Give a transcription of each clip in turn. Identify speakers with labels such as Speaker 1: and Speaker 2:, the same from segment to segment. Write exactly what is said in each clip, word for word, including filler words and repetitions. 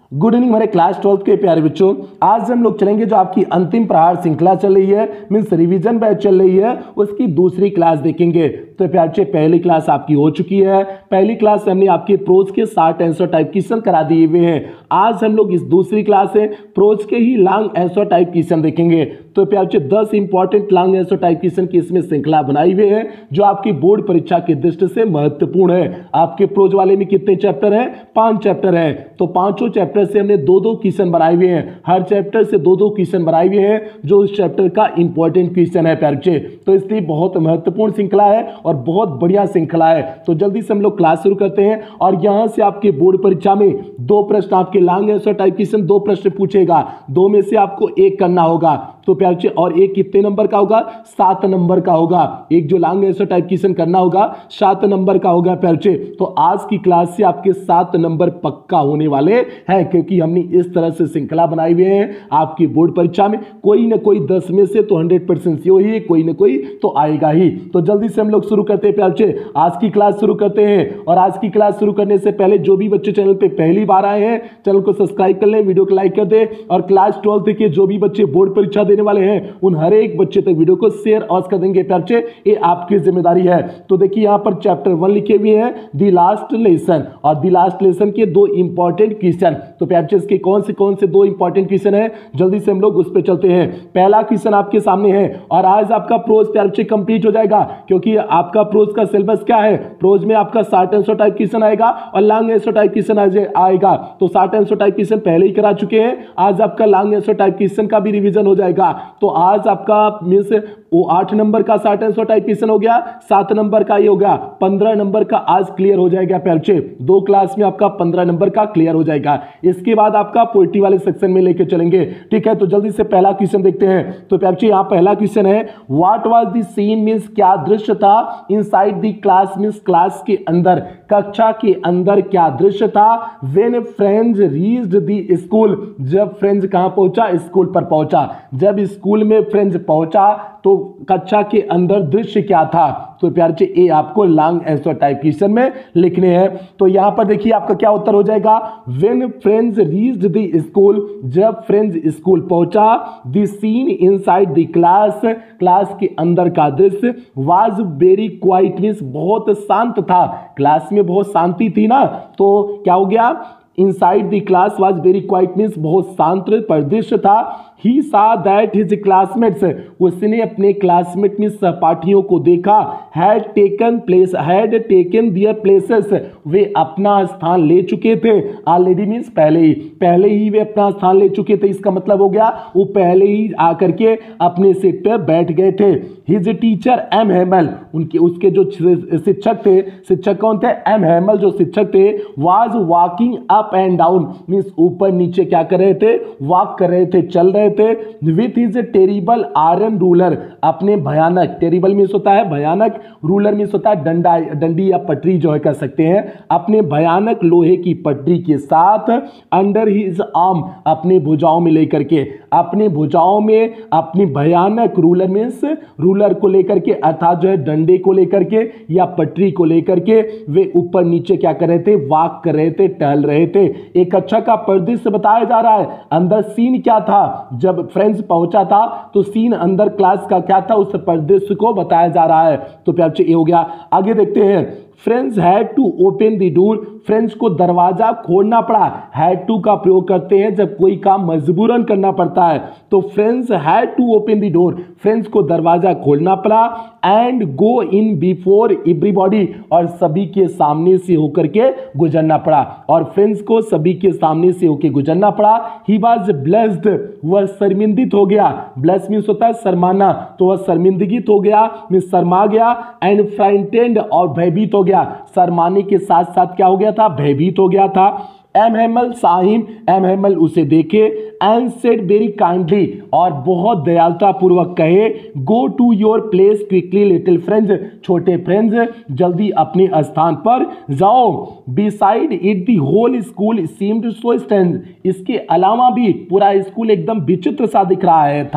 Speaker 1: Good evening हमारे class twelfth के प्यारे बच्चों। आज हम लोग चलेंगे जो आपकी अंतिम प्रहार श्रृंखला चल रही है, मीन्स रिवीजन बैच चल रही है, उसकी दूसरी क्लास देखेंगे। तो प्यारे बच्चे पहली क्लास आपकी हो चुकी है। पहली क्लास से हमने आपके प्रोज के साठ आंसर टाइप क्वेश्चन करा दिए हुए हैं। आज हम लोग इस दूसरी क्लास से प्रोज के ही लॉन्ग आंसर टाइप क्वेश्चन देखेंगे। तो प्यारे बच्चे दस important long answer type question की इसमें श्रृंखला बनाई हुई है जो आपकी बोर्ड परीक्षा की दृष्टि से महत्वपूर्ण है। आपके प्रोज वाले में कितने चैप्टर हैं? पांच चैप्टर हैं। तो पांचों चैप्टर से हमने दो दो क्वेश्चन बनाए हुए हैं। हर चैप्टर से दो दो क्वेश्चन बनाए हुए हैं जो उस चैप्टर का इंपॉर्टेंट क्वेश्चन है प्यारे बच्चे। तो इसलिए बहुत महत्वपूर्ण श्रृंखला है और बहुत बढ़िया श्रृंखला है। तो जल्दी से हम लोग क्लास शुरू करते हैं। और यहां से आपके बोर्ड परीक्षा में दो प्रश्न आपके लॉन्ग आंसर टाइप क्वेश्चन दो प्रश्न पूछेगा, दो में से आपको एक करना होगा। तो प्यारे बच्चे और एक कितने नंबर का होगा? सात नंबर का होगा। एक जो लॉन्ग आंसर टाइप क्वेश्चन करना होगा सात नंबर का होगा प्यारे बच्चे। तो आज की क्लास से आपके सात नंबर पक्का होने वाले हैं क्योंकि हमने इस तरह से श्रृंखला बनाई हुई है। आपकी बोर्ड परीक्षा में कोई ना कोई दस में से तो हंड्रेड परसेंट श्योर ही कोई ना कोई तो आएगा ही। तो जल्दी से हम लोग शुरू करते हैं प्यारे बच्चे, आज की क्लास शुरू करते हैं। और आज की क्लास शुरू करने से पहले जो भी बच्चे चैनल पे पहली बार आए हैं चैनल को सब्सक्राइब कर लें, वीडियो को लाइक कर दें। और क्लास ट्वेल्थ के जो भी बच्चे बोर्ड परीक्षा देने वाले हैं उन हर एक बच्चे तक वीडियो को शेयर और कर देंगे प्यारे बच्चे, ये आपकी जिम्मेदारी है। तो देखिए यहां पर चैप्टर वन लिखे हुए हैं दी लास्ट लेसन, और दी लास्ट लेसन के दो इंपॉर्टेंट क्वेश्चन। तो प्यारे बच्चे इसके कौन से कौन से दो इंपॉर्टेंट क्वेश्चन है, जल्दी से हम लोग उस पर चलते हैं। पहला क्वेश्चन आपके सामने है और आज आपका प्रोज प्यारे बच्चे कंप्लीट हो जाएगा क्योंकि आपका प्रोज का सिलेबस क्या है? प्रोज में आपका साठ आंसर टाइप क्वेश्चन आएगा और लॉन्ग आंसर टाइप क्वेश्चन आएगा। तो साठ आंसर टाइप क्वेश्चन पहले ही करा चुके हैं, आज आपका लॉन्ग आंसर टाइप क्वेश्चन का भी रिवीजन हो जाएगा। तो आज आपका मींस वो आठ नंबर का साठ आंसर टाइप क्वेश्चन हो गया, सात नंबर का ये हो गया, पंद्रह नंबर का आज क्लियर हो जाएगा प्यारे बच्चे। दो क्लास में आपका पंद्रह नंबर का क्लियर हो जाएगा। इसके बाद आपका पोएट्री वाले सेक्शन में लेके चलेंगे, ठीक है। तो जल्दी से पहला क्वेश्चन देखते हैं। तो प्यारे बच्चे यहाँ पहला क्वेश्चन है, what was the scene means क्या दृश्य था inside the class means class के अंदर, कक्षा के अंदर क्या दृश्य था? When friends reached the school, जब फ्रेंड्स कहां पहुंचा? स्कूल पर पहुंचा। जब स्कूल में फ्रेंड्स पहुंचा तो कक्षा के अंदर दृश्य क्या था? तो प्यारे बच्चे ये आपको लॉन्ग आंसर टाइप क्वेश्चन में लिखने हैं। तो यहां पर देखिए आपका क्या उत्तर हो जाएगा, when friends reached the school, जब फ्रेंड्स स्कूल पहुंचा, the scene inside the class, class के अंदर का दृश्य, वाज वेरी क्वाइट मींस बहुत शांत था। क्लास में बहुत शांति थी ना, तो क्या हो गया? Inside the class was very quiet means बहुत शांत परिदृश्य था। He saw that his classmates, उसने अपने क्लासमेट में सहपाठियों को देखा, had taken place, had taken their places, वे अपना स्थान ले चुके थे। ऑलरेडी मीन्स पहले ही, पहले ही वे अपना स्थान ले चुके थे। इसका मतलब हो गया वो पहले ही आकर के अपने सीट पर बैठ गए थे। His teacher एम हेमल, उनके उसके जो शिक्षक थे, शिक्षक कौन थे? एम हेमल जो शिक्षक थे, was walking up and down means ऊपर नीचे क्या कर रहे थे? वॉक कर रहे थे, चल रहे थे। With his terrible iron ruler, अपने भयानक, टेरिबल मीन्स होता है भयानक, रूलर मीन्स होता है डंडा, डंडी या पटरी जो है कह सकते हैं, अपने भयानक लोहे की पटरी के साथ, अंडर हिज आर्म, अपने भुजाओं में लेकर के, अपने भुजाओं में अपनी भयानक रूलर मीन्स रूलर को लेकर के, अर्थात जो है डंडे को लेकर के या पटरी को लेकर के वे ऊपर नीचे क्या कर रहे थे? वॉक कर रहे थे, टहल रहे थे। एक कक्षा का परिदृश्य बताया जा रहा है। अंदर सीन क्या था? जब फ्रेंड्स पहुंचा था तो सीन अंदर क्लास का क्या था उस परिदृश्य को बताया जा रहा है। तो प्यारे बच्चे ये हो गया। आगे देखते हैं, friends had to open the door, friends को दरवाजा खोलना पड़ा। हैड टू का प्रयोग करते हैं जब कोई काम मजबूरन करना पड़ता है। तो friends had to open the door, friends को दरवाजा खोलना पड़ा। And go in before everybody, और सभी के सामने से होकर के गुजरना पड़ा, और फ्रेंड्स को सभी के सामने से होकर गुजरना पड़ा। ही वाज ब्लेस्ड, वह शर्मिंदित हो गया। ब्लेस मीन्स होता है शर्माना, तो वह शर्मिंदगित हो गया मीन्स शर्मा गया। एंड फ्राइटेंड, और भयभीत हो गया। शर्माने के साथ साथ क्या हो गया था? भयभीत हो गया था। एम हेमल साहिम, एम हेमल उसे देखे, एंड सेड वेरी काइंडली, और बहुत दयालुता पूर्वक कहे, go to your place quickly little friends, छोटे फ्रेंड्स जल्दी अपने स्थान पर जाओ। Beside it the whole school seemed so strange, इसके अलावा भी पूरा स्कूल एकदम विचित्र सा दिख रहा है था।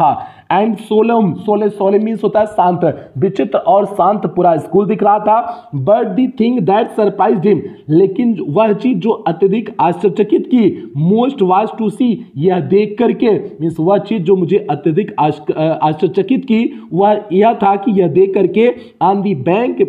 Speaker 1: एंड सोलम, सोले सोलम मीन्स होता है शांत, विचित्र और शांत पूरा स्कूल दिख रहा था। But the thing that surprised him, लेकिन वह चीज जो अत्यधिक आश्चर्यचकित की, मोस्ट वाज टू सी, यह देख करके, मीन्स वह चीज जो मुझे अत्यधिक आश्चर्यचकित की वह यह था कि यह देख करके on the bank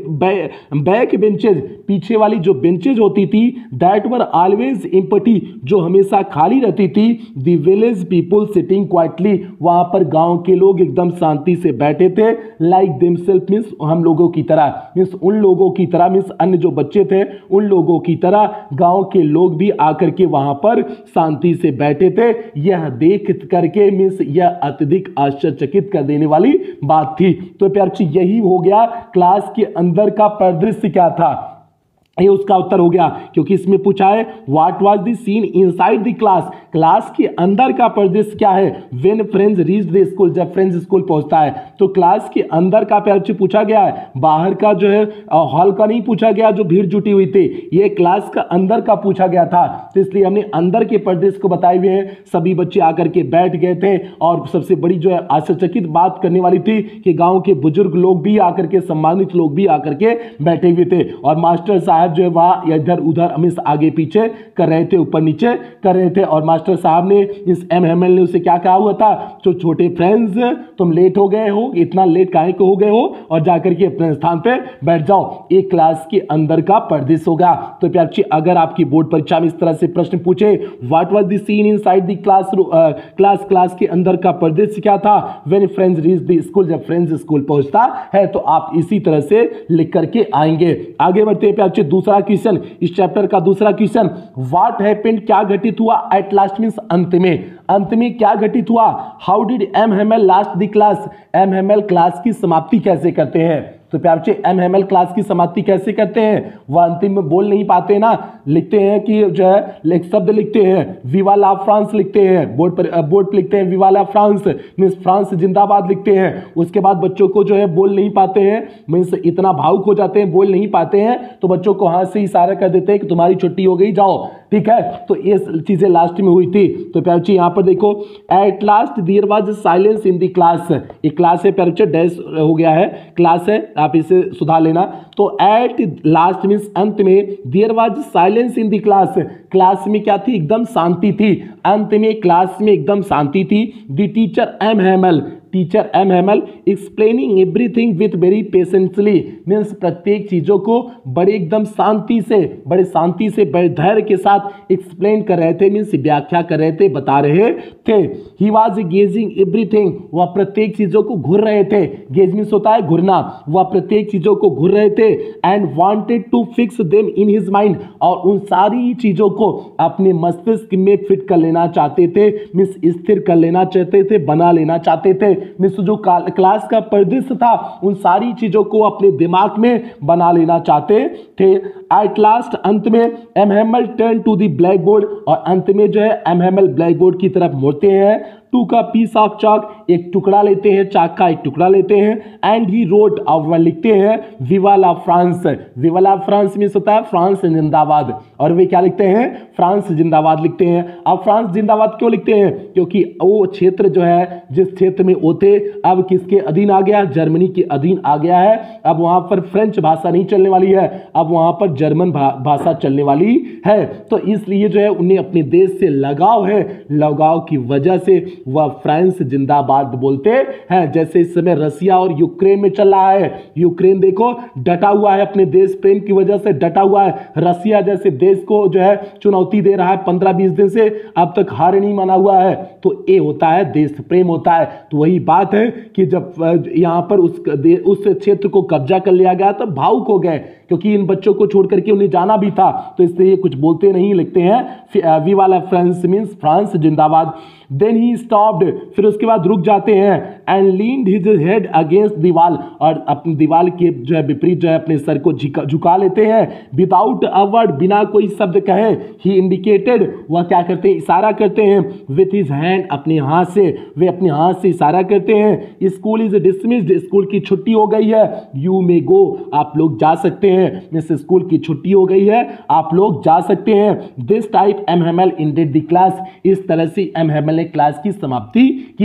Speaker 1: back benches, पीछे वाली जो बेंचेज होती थी, दैट वर ऑलवेज एम्प्टी, जो हमेशा खाली रहती थी, the village people sitting quietly, वहां पर गांव के लोग एकदम शांति से बैठे थे, लाइक देमसेल्फ मीन्स हम लोगों की तरह, मीन्स उन लोगों की तरह, मीन्स अन्य जो बच्चे थे उन लोगों की तरह गांव के लोग भी आकर के वहां पर शांति से बैठे थे। यह देख करके मीन्स यह अत्यधिक आश्चर्यचकित कर देने वाली बात थी। तो प्यार यही हो गया क्लास के अंदर का परिदृश्य क्या था, ये उसका उत्तर हो गया, क्योंकि इसमें पूछा है what was the scene inside the class, class के अंदर का परिदृश्य क्या है, when friends reached the school, जब फ्रेंड्स स्कूल पहुंचता है। तो क्लास के अंदर का परिदृश्य पूछा गया है, बाहर का जो है हॉल का नहीं पूछा गया जो भीड़ जुटी हुई थी, ये क्लास का अंदर का पूछा गया था। तो इसलिए हमने अंदर के परिदृश्य को बताए हुए हैं। सभी बच्चे आकर के बैठ गए थे और सबसे बड़ी जो है आश्चर्यचकित बात करने वाली थी कि गांव के बुजुर्ग लोग भी आकर के, सम्मानित लोग भी आकर के बैठे हुए थे, और मास्टर साहब जो है वहां इधर उधर हमेशा आगे पीछे कर रहे थे, ऊपर नीचे कर रहे थे। और मास्टर साहब ने इस एम हेमल ने उसे क्या कहा हुआ था, जो छोटे फ्रेंड्स तुम लेट हो गए हो, इतना लेट काहे को हो गए हो, और जाकर के अपने स्थान पे बैठ जाओ। एक क्लास के अंदर का परिदृश्य होगा। तो प्यार जी अगर आपकी बोर्ड परीक्षा में इस तरह से प्रश्न पूछे what was the scene inside the class, class class के अंदर का परिदृश्य क्या था, when friends reach the school, जब फ्रेंड्स स्कूल पहुंचता है, तो आप इसी तरह से लिख करके आएंगे। आगे बढ़ते हैं प्यार जी दूसरा क्वेश्चन, इस चैप्टर का दूसरा क्वेश्चन, व्हाट हैपेंड, क्या घटित हुआ, एट लास्ट मींस अंत में, अंत में क्या घटित हुआ, how did M Hamel last the class, M Hamel class की समाप्ति कैसे करते हैं। तो प्यार से एम हेमल क्लास की समाप्ति कैसे करते हैं, वह अंतिम में बोल नहीं पाते ना, लिखते हैं कि जो है एक शब्द लिखते हैं विवा ला फ्रांस लिखते हैं, बोर्ड पर बोर्ड पर लिखते हैं विवा ला फ्रांस मीन्स फ्रांस जिंदाबाद लिखते हैं। उसके बाद बच्चों को जो है बोल नहीं पाते हैं, मीन्स इतना भावुक हो जाते हैं, बोल नहीं पाते हैं, तो बच्चों को हाथ से इशारा कर देते हैं कि तुम्हारी छुट्टी हो गई, जाओ, ठीक है। तो ये चीजें लास्ट में हुई थी। तो प्यार जी यहाँ पर देखो, at last there was silence in the class, ये क्लास है प्यार जी, डैश हो गया है, क्लास है, आप इसे सुधार लेना। तो एट लास्ट मीन्स अंत में, there was silence in the class, class में क्या थी, एकदम शांति थी, अंत में क्लास में एकदम शांति थी। The teacher M Hamel, teacher M Hamel explaining everything with very patiently, means प्रत्येक चीजों को बड़े एकदम शांति से, बड़े शांति से, बड़े धैर्य के साथ एक्सप्लेन कर रहे थे, मीन्स व्याख्या कर रहे थे, बता रहे थे। ही वाज गेजिंग एवरीथिंग, वह प्रत्येक चीजों को घूर रहे थे, गेज मीन्स होता है घूरना, वह प्रत्येक चीजों को घूर रहे थे। And wanted to fix them in his mind, और उन सारी चीजों को अपने मस्तिष्क में फिट कर लेना चाहते थे, मीन्स स्थिर कर लेना चाहते थे, बना लेना चाहते थे। मीन्स जो क्लास का परिदृश्य था उन सारी चीजों को अपने दिमाग में बना लेना चाहते थे। एट लास्ट अंत में M Hamel turn to the blackboard, और अंत में जो है एम हेमल ब्लैक बोर्ड की तरफ मुड़ते हैं, टू का पीस ऑफ चाक, एक टुकड़ा लेते हैं, चाक का एक टुकड़ा लेते हैं, एंड ही रोट, और वह लिखते हैं विवा ला फ्रांस, विवा ला फ्रांस मीन्स होता है फ्रांस जिंदाबाद, और वे क्या लिखते हैं, फ्रांस जिंदाबाद लिखते हैं। अब फ्रांस जिंदाबाद क्यों लिखते हैं, क्योंकि वो क्षेत्र जो है, जिस क्षेत्र में वो थे, अब किसके अधीन आ गया, जर्मनी के अधीन आ गया है। अब वहां पर फ्रेंच भाषा नहीं चलने वाली है, अब वहां पर जर्मन भा, भाषा चलने वाली है। तो इसलिए जो है उन्हें अपने देश से लगाव है, लगाव की वजह से वह फ्रांस जिंदाबाद बोलते हैं। जैसे इस समय रसिया और यूक्रेन में चल रहा है, यूक्रेन देखो डटा हुआ है, अपने देश प्रेम की वजह से डटा हुआ है। रसिया जैसे देश को जो है चुनौती दे रहा है पंद्रह बीस दिन से, अब तक हार नहीं माना हुआ है। तो ये होता है देश प्रेम होता है। तो वही बात है कि जब यहाँ पर उस उस क्षेत्र को कब्जा कर लिया गया तो भावुक हो गए, क्योंकि इन बच्चों को छोड़ करके उन्हें जाना भी था, तो इसलिए कुछ बोलते नहीं, लिखते हैं विवा ला फ्रांस मीन्स फ्रांस जिंदाबाद। देन ही स्टॉप्ड, फिर उसके बाद रुक जाते हैं, and leaned his head against दीवार, और अपनी दीवार के जो है विपरीत जो है अपने सर को झुका झुका लेते हैं। विदाउट अ वर्ड, बिना कोई शब्द कहे, ही इंडिकेटेड, वह क्या करते हैं, इशारा करते हैं, विथ हिज हैंड, अपने हाथ से, वे अपने हाथ से इशारा करते हैं। स्कूल इज डिसमिस्ड, स्कूल की छुट्टी हो गई है। यू मे गो, आप लोग जा सकते हैं, मिस स्कूल की छुट्टी हो गई है, आप लोग जा सकते हैं। This type M Hamel ended the class, इस तरह से एम हेमल ने क्लास की समाप्ति की है। तो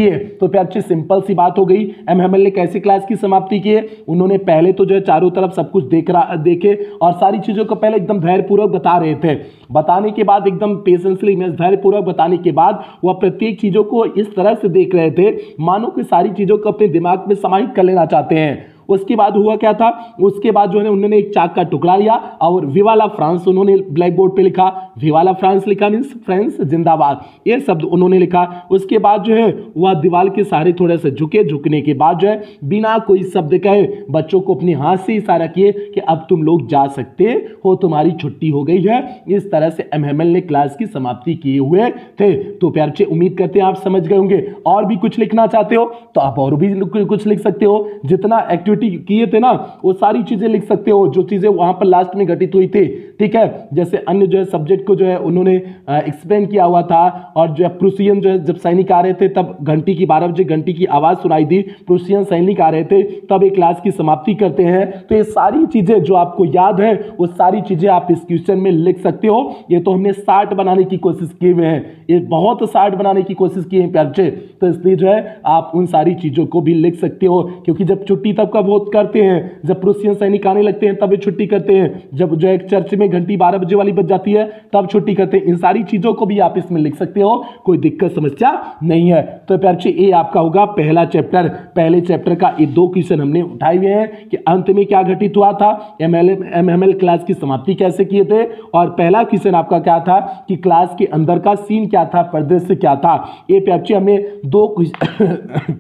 Speaker 1: तो प्यार अच्छी सिंपल सी बात हो गई। एम हेमल ने कैसे क्लास की समाप्ति की है, उन्होंने पहले तो जो है चारों तरफ सब कुछ देख रहा देखे और सारी चीजों को पहले एकदम धैर्यपूर्वक बता रहे थे। बताने के बाद एकदम पेशेंसली में धैर्यपूर्वक बताने के बाद वह प्रत्येक चीजों को इस तरह से देख रहे थे मानो कि सारी चीजों को अपने दिमाग में समाहित कर लेना चाहते हैं। उसके बाद हुआ क्या था, उसके बाद जो है उन्होंने एक चाक का टुकड़ा लिया और विवाला फ्रांस उन्होंने ब्लैक बोर्ड पे लिखा। विवाला फ्रांस लिखा मीन्स फ्रांस जिंदाबाद, ये शब्द उन्होंने लिखा। उसके बाद जो है वह दीवार के सहारे थोड़े से झुके, झुकने के बाद जो है बिना कोई शब्द कहे बच्चों को अपने हाथ से इशारा किए कि अब तुम लोग जा सकते हो, तुम्हारी छुट्टी हो गई है। इस तरह से एम हेमल ने क्लास की समाप्ति किए हुए थे। तो प्यार से उम्मीद करते हैं आप समझ गए होंगे। और भी कुछ लिखना चाहते हो तो आप और भी कुछ लिख सकते हो, जितना एक्टिविटी किए थे ना वो सारी चीजें लिख सकते हो जो चीजें वहां पर लास्ट में घटित हुई थी। ठीक है, जैसे अन्य जो है सब्जेक्ट को जो है उन्होंने एक्सप्लेन किया हुआ था। और जो है प्रूसियन जो है जब सैनिक आ रहे थे तब घंटी की बारह बजे घंटी की आवाज सुनाई दी, प्रूसियन सैनिक आ रहे थे, तब एक क्लास की समाप्ति करते हैं। तो ये सारी चीजें जो आपको याद है वो सारी चीजें आप इस क्वेश्चन में लिख सकते हो। ये तो हमने साठ बनाने की कोशिश किए हुए हैं, ये बहुत साठ बनाने की कोशिश की है प्यार से, तो इसलिए जो है आप उन सारी चीजों को भी लिख सकते हो। क्योंकि जब छुट्टी तब कब हो करते हैं, जब प्रूसियन सैनिक आने लगते हैं तब ये छुट्टी करते हैं, जब जो एक चर्च में घंटी बारह बजे वाली बज जाती है तब छुट्टी करते हैं। इन सारी चीजों को भी आप इसमें लिख सकते हो, कोई दिक्कत समस्या नहीं है। तो प्यार से ये आपका होगा पहला चैप्टर। पहले चैप्टर का ये दो क्वेश्चन हमने उठाए हुए हैं कि अंत में क्या घटित हुआ था, एमएमएल क्लास की समाप्ति कैसे किए थे, और पहला क्वेश्चन आपका क्या था कि क्लास के अंदर का सीन क्या था, परिदृश्य क्या था। ये प्यार से हमने दो क्वेश्चन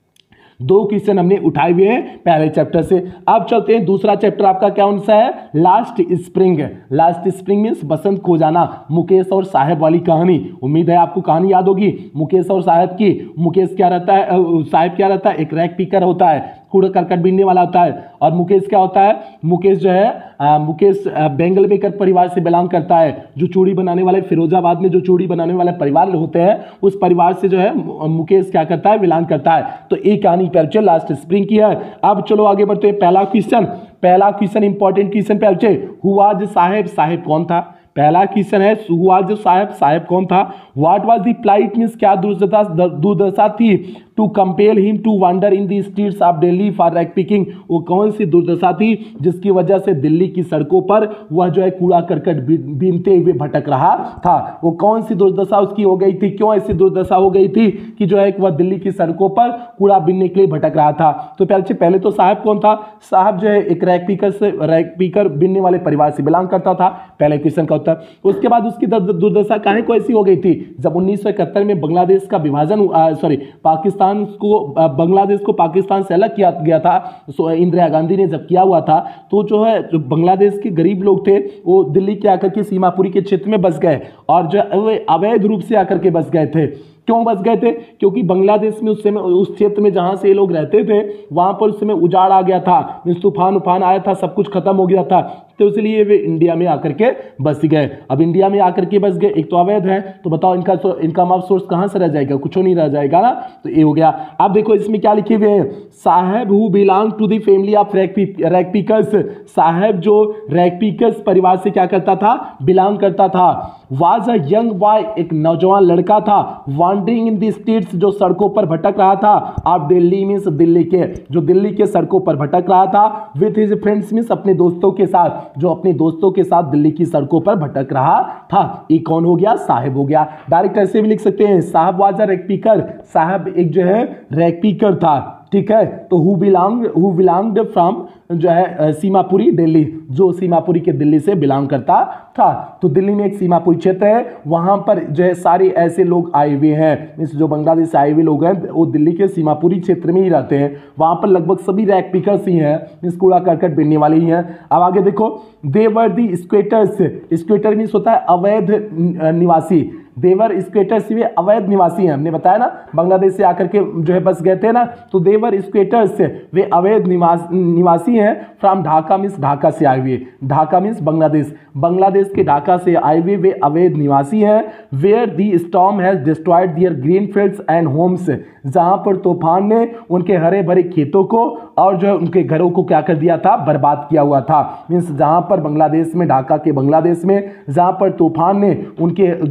Speaker 1: दो क्वेश्चन हमने उठाए हुए हैं पहले चैप्टर से। अब चलते हैं दूसरा चैप्टर आपका क्या कौन सा है, last spring. Last spring means बसंत खो जाना, मुकेश और साहेब वाली कहानी। उम्मीद है आपको कहानी याद होगी मुकेश और साहेब की। मुकेश क्या रहता है, साहेब क्या रहता है, एक रैक पिकर होता है, कूड़ा करकट बीनने वाला होता है। और मुकेश क्या होता है, मुकेश जो है आ, मुकेश बेंगल बेकर परिवार से बिलोंग करता है, जो चूड़ी बनाने वाले फिरोजाबाद में जो चूड़ी बनाने वाले परिवार होते हैं उस परिवार से जो है मुकेश क्या करता है, बिलोंग करता है। तो एक कहानी पर लास्ट स्प्रिंग की है। अब चलो आगे बढ़ते हैं। पहला क्वेश्चन पहला क्वेश्चन इंपॉर्टेंट क्वेश्चन पे अच्छे, हुआ जो साहेब, साहेब कौन था। पहला क्वेश्चन है हुआ जो साहेब, साहेब कौन था। What was the plight means क्या दुर्दशा दुर्दशा थी to compel him to wander in the streets of Delhi for rag picking. वो कौन सी दुर्दशा थी जिसकी वजह से दिल्ली की सड़कों पर वह जो है कूड़ा करकट बीनते हुए भटक रहा था। वो कौन सी दुर्दशा उसकी हो गई थी, क्यों ऐसी दुर्दशा हो गई थी कि जो है वह दिल्ली की सड़कों पर कूड़ा बीनने के लिए भटक रहा था। तो पहले पहले तो साहब कौन था, साहब जो है एक रैक पिकर से रैक पिकर बीनने वाले परिवार से बिलोंग करता था, पहले क्वेश्चन का उत्तर। उसके बाद उसकी दुर्दशा काहे को ऐसी हो गई थी, जब उन्नीस सौ इकहत्तर में बांग्लादेश का विभाजन सॉरी पाकिस्तान को बांग्लादेश को पाकिस्तान से अलग किया गया था, इंदिरा गांधी ने जब किया हुआ था, तो जो है जो बांग्लादेश के गरीब लोग थे वो दिल्ली के आकर के सीमापुरी के क्षेत्र में बस गए और जो अवैध रूप से आकर के बस गए थे। क्यों बस गए थे, क्योंकि बांग्लादेश में उस समय उस क्षेत्र में जहां से ये लोग रहते थे वहां पर उस समय उजाड़ आ गया था, मीन्स तूफान उफान आया था, सब कुछ खत्म हो गया था, तो इसलिए वे इंडिया में आकर के बस गए। अब इंडिया में आकर के बस गए, एक तो अवैध है, तो बताओ इनका इनकम ऑफ सोर्स कहां से रह जाएगा, कुछ नहीं रह जाएगा ना। तो ये हो गया। अब देखो इसमें क्या लिखे हुए हैं, Saheb who belong to the family of rag pickers. Saheb जो रैक पिकर्स परिवार से क्या करता था, बिलोंग करता था। वाज अ यंग बॉय, एक नौजवान लड़का था, वॉन्डरिंग इन द स्ट्रीट्स, जो सड़कों पर भटक रहा था। आप दिल्ली मीन्स दिल्ली के, जो दिल्ली के सड़कों पर भटक रहा था। विथ हिज फ्रेंड्स मीन्स अपने दोस्तों के साथ, जो अपने दोस्तों के साथ दिल्ली की सड़कों पर भटक रहा था। ये कौन हो गया, साहेब हो गया। डायरेक्ट ऐसे भी लिख सकते हैं, साहब वाज अ रैक पिकर, साहब एक जो है रैक पिकर था, ठीक है। तो who belong who belonged from जो है सीमापुरी दिल्ली, जो सीमापुरी के दिल्ली से बिलोंग करता था। तो दिल्ली में एक सीमापुरी क्षेत्र है, वहां पर जो है सारे ऐसे लोग आए हुए हैं, इस जो बांग्लादेश से आए हुए लोग हैं वो दिल्ली के सीमापुरी क्षेत्र में ही रहते हैं। वहां पर लगभग सभी रैक पिकर्स ही हैं, इस कूड़ा करकट बीनने वाले ही हैं। अब आगे देखो, दे वर दी स्क्वेटर्स, स्क्वेटर मीन्स होता है अवैध निवासी, देवर स्क्वेटर्स वे अवैध निवासी हैं। हमने बताया ना बांग्लादेश से आकर के जो है बस गए थे ना, तो देवर स्क्वेटर्स वे अवैध निवास निवासी हैं। फ्रॉम ढाका मीन्स ढाका से आए हुए, ढाका मीन्स बांग्लादेश, बांग्लादेश के ढाका से आए हुए वे अवैध निवासी हैं। Where the storm has destroyed their green fields and homes, जहां पर तूफान ने उनके हरे भरे खेतों को और जो है उनके घरों को क्या कर दिया था, बर्बाद किया हुआ था। मीन्स जहां पर बांग्लादेश में, ढाका के बांग्लादेश में जहां पर तूफान ने उनके जो है हरे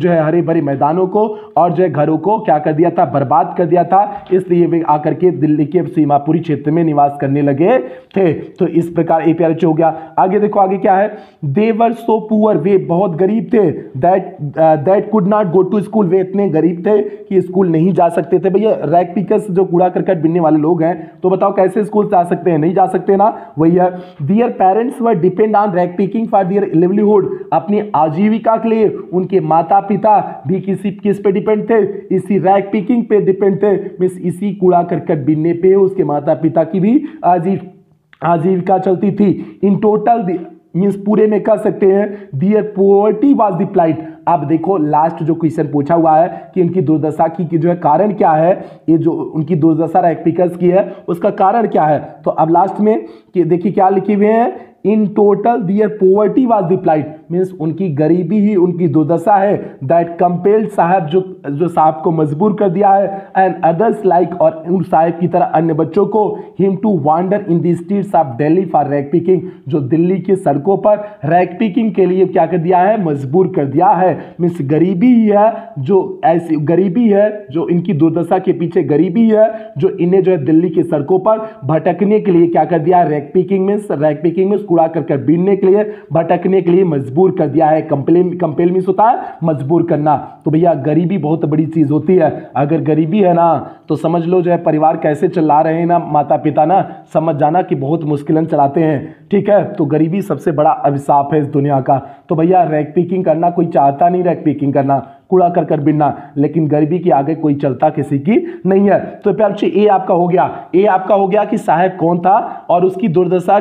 Speaker 1: भरे मैदानों को और जो है घरों को क्या कर दिया था, बर्बाद कर दिया था। इसलिए वे आकर के दिल्ली के सीमापुरी क्षेत्र में निवास करने लगे थे। तो इस प्रकार ए प्यारे हो गया। आगे देखो आगे क्या है, दे वर सो पुअर, वे बहुत गरीब थे, that that could not go to school, वे इतने गरीब थे कि स्कूल नहीं जा सकते थे। भैया रैग पिकर्स जो कूड़ा करकट बिनने वाले लोग हैं, तो बताओ कैसे स्कूल जा सकते हैं, नहीं जा सकते ना, वही है। Their parents were depend on rag picking for their livelihood, अपनी आजीविका के लिए उनके माता पिता भी किसी किस पे डिपेंड थे, इसी रैग पिकिंग पे डिपेंड थे, मींस इसी कूड़ा करकट बिनने पे उसके माता पिता की भी आजीव आजीविका चलती थी। इन टोटल मींस पूरे में कह सकते हैं their poverty was the plight. अब देखो लास्ट जो क्वेश्चन पूछा हुआ है कि इनकी दुर्दशा की, की जो है कारण क्या है, ये जो उनकी दुर्दशा रैग पिकर्स की है उसका कारण क्या है। तो अब लास्ट में कि देखिए क्या लिखे हुए हैं, in total their poverty was the plight, means उनकी गरीबी ही उनकी दुर्दशा है, दैट कंपेल्ड साहब जो जो साहब को मजबूर कर दिया है, एंड अदर्स लाइक, और उन साहब की तरह अन्य बच्चों को, him to wander in the streets of Delhi for rag picking, जो दिल्ली की सड़कों पर रैग पिकिंग के लिए क्या कर दिया है, मजबूर कर दिया है। मींस गरीबी ही है जो ऐसी गरीबी है जो इनकी दुर्दशा के पीछे गरीबी है जो इन्हें जो है दिल्ली की सड़कों पर भटकने के लिए क्या कर दिया, rag picking means rag picking में कूड़ा करकट बीनने के लिए, भटकने के लिए मजबूर कर दिया है। कंपेल कंपेल मींस होता है मजबूर करना। तो भैया गरीबी बहुत बड़ी चीज होती है, अगर गरीबी है ना तो समझ लो जो है परिवार कैसे चला रहे हैं ना माता पिता ना, समझ जाना कि बहुत मुश्किलें चलाते हैं। ठीक है, तो गरीबी सबसे बड़ा अभिशाप है इस दुनिया का। तो भैया रैग पिकिंग करना कोई चाहता नहीं, रैग पिकिंग करना, कूड़ा करकट बिनना, लेकिन गरीबी के आगे कोई चलता किसी की नहीं है। तो प्यार बच्चे ए आपका हो गया, ए आपका हो गया कि साहब कौन था और उसकी दुर्दशा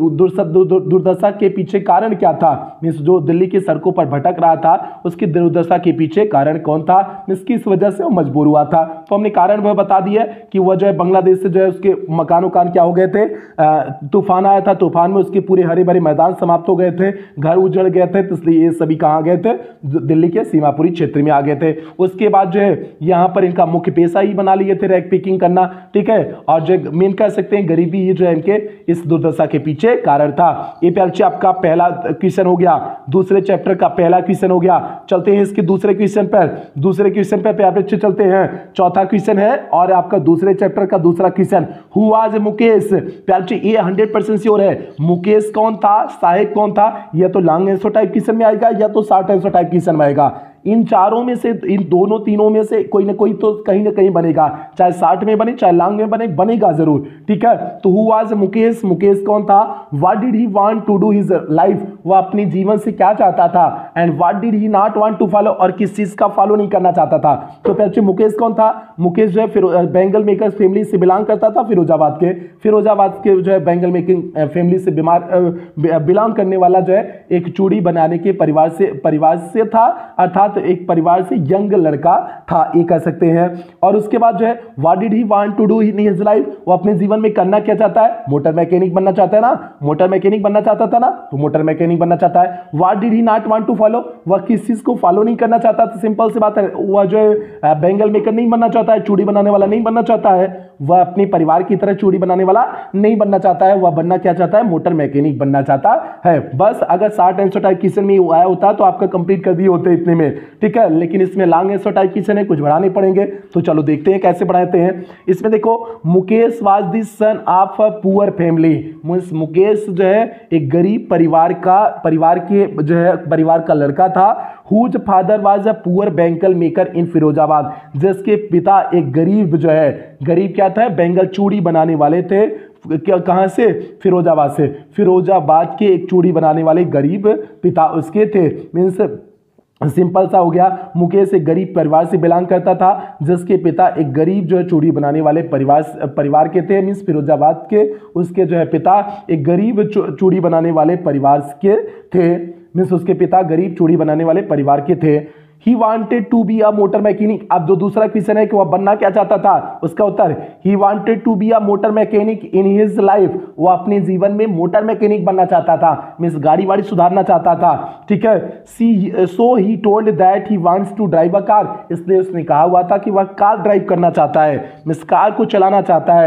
Speaker 1: दुर्दशा के पीछे कारण क्या था, मींस जो दिल्ली की सड़कों पर भटक रहा था उसकी दुर्दशा के पीछे कारण कौन था, मींस किस वजह से वो मजबूर हुआ था। तो हमने कारण वह बता दिया कि वह जो है बांग्लादेश से जो है उसके मकान उकान क्या हो गए थे, तूफान आया था, तूफान में उसके पूरे हरे भरे मैदान समाप्त हो गए थे, घर उजड़ गए थे, तो इसलिए ये सभी कहाँ गए थे, दिल्ली के सीमापुरी क्षेत्र में आ गए थे। उसके बाद जो है यहाँ पर इनका मुख्य पेशा ही बना लिए थे रैग पिकिंग करना। ठीक है, और जो मेन कह सकते हैं गरीबी ही जो है इनके इस दुर्दशा के पीछे कारण था। ये प्यार बच्चे आपका पहला क्वेश्चन हो गया, दूसरे चैप्टर का पहला क्वेश्चन हो गया। चलते हैं इसके दूसरे क्वेश्चन पर, दूसरे क्वेश्चन पर प्यार बच्चे चलते हैं। चौथा क्वेश्चन है और आपका दूसरे चैप्टर का दूसरा क्वेश्चन, हु वाज मुकेश। प्यार बच्चे ये हंड्रेड परसेंट श्योर है, मुकेश कौन था, साहेब कौन था, या तो लॉन्ग आंसर टाइप क्वेश्चन में आएगा या तो शॉर्ट आंसर टाइप क्वेश्चन में आएगा। इन चारों में से, इन दोनों तीनों में से कोई ना कोई तो कहीं ना कहीं बनेगा, चाहे शॉर्ट में बने चाहे लॉन्ग में बने, बनेगा जरूर। ठीक है, तो हु वाज मुकेश, मुकेश कौन था, what did he want to do his life, वह अपने जीवन से क्या चाहता था, and what did he not want to follow, और किस चीज का फॉलो नहीं करना चाहता था। तो पहले मुकेश कौन था, मुकेश जो है फिर बैंगल मेकर्स फैमिली से बिलोंग करता था, फिरोजाबाद के फिरोजाबाद के जो है बैंगल मेकिंग फैमिली से बीमार बिलोंग करने वाला जो है एक चूड़ी बनाने के परिवार से परिवार से था, अर्थात तो एक परिवार से यंग लड़का था, ये कह सकते हैं। और उसके बाद जो है what did he want to do in his life, वो अपने जीवन में करना क्या चाहता है, मोटर मैकेनिक बनना चाहता है ना, मोटर मैकेनिक बनना चाहता था ना, तो मोटर मैकेनिक बनना चाहता है। What did he not want to follow, वह किस चीज को फॉलो नहीं करना चाहता, तो सिंपल सी बात है वह जो है बैंगल मेकर नहीं बनना चाहता है, चूड़ी बनाने वाला नहीं बनना चाहता है, वह अपने परिवार की तरह चूड़ी बनाने वाला नहीं बनना चाहता है, वह बनना क्या चाहता है, मोटर मैकेनिक बनना चाहता है। बस अगर शॉर्ट आंसर टाइप क्वेश्चन में आया होता तो आपका कंप्लीट कर दिए होते इतने में। ठीक है, लेकिन इसमें लॉन्ग आंसर टाइप क्वेश्चन है, कुछ बढ़ाने पड़ेंगे, तो चलो देखते हैं कैसे बढ़ाते हैं। इसमें देखो Mukesh was the son of a poor family, Mukesh जो है एक गरीब परिवार का परिवार के जो है परिवार का लड़का था। Whose father was a poor bangle maker in Firozabad, जिसके पिता एक गरीब जो है गरीब क्या था, बैंगल चूड़ी बनाने वाले थे। क्या कहाँ से, फिरोजाबाद से, फिरोजाबाद के एक चूड़ी बनाने वाले गरीब पिता उसके थे। मीन्स सिंपल सा हो गया, मुकेश एक गरीब परिवार से बिलोंग करता था जिसके पिता एक गरीब जो है चूड़ी बनाने वाले परिवार परिवार के थे। मीन्स फिरोजाबाद के उसके जो है पिता एक गरीब चूड़ी बनाने वाले परिवार के थे। मीन्स उसके पिता गरीब चूड़ी बनाने वाले परिवार के थे। He wanted to be a motor mechanic. अब जो दूसरा क्वेश्चन है कि वह बनना क्या चाहता था, उसका उत्तर he wanted to be a motor mechanic in his life, वह अपने जीवन में मोटर मैकेनिक बनना चाहता था, मींस गाड़ी वाड़ी सुधारना चाहता था। ठीक है, see so he told that he wants to drive a car, इसलिए उसने कहा हुआ था कि वह कार ड्राइव करना चाहता है, मींस कार को चलाना चाहता है।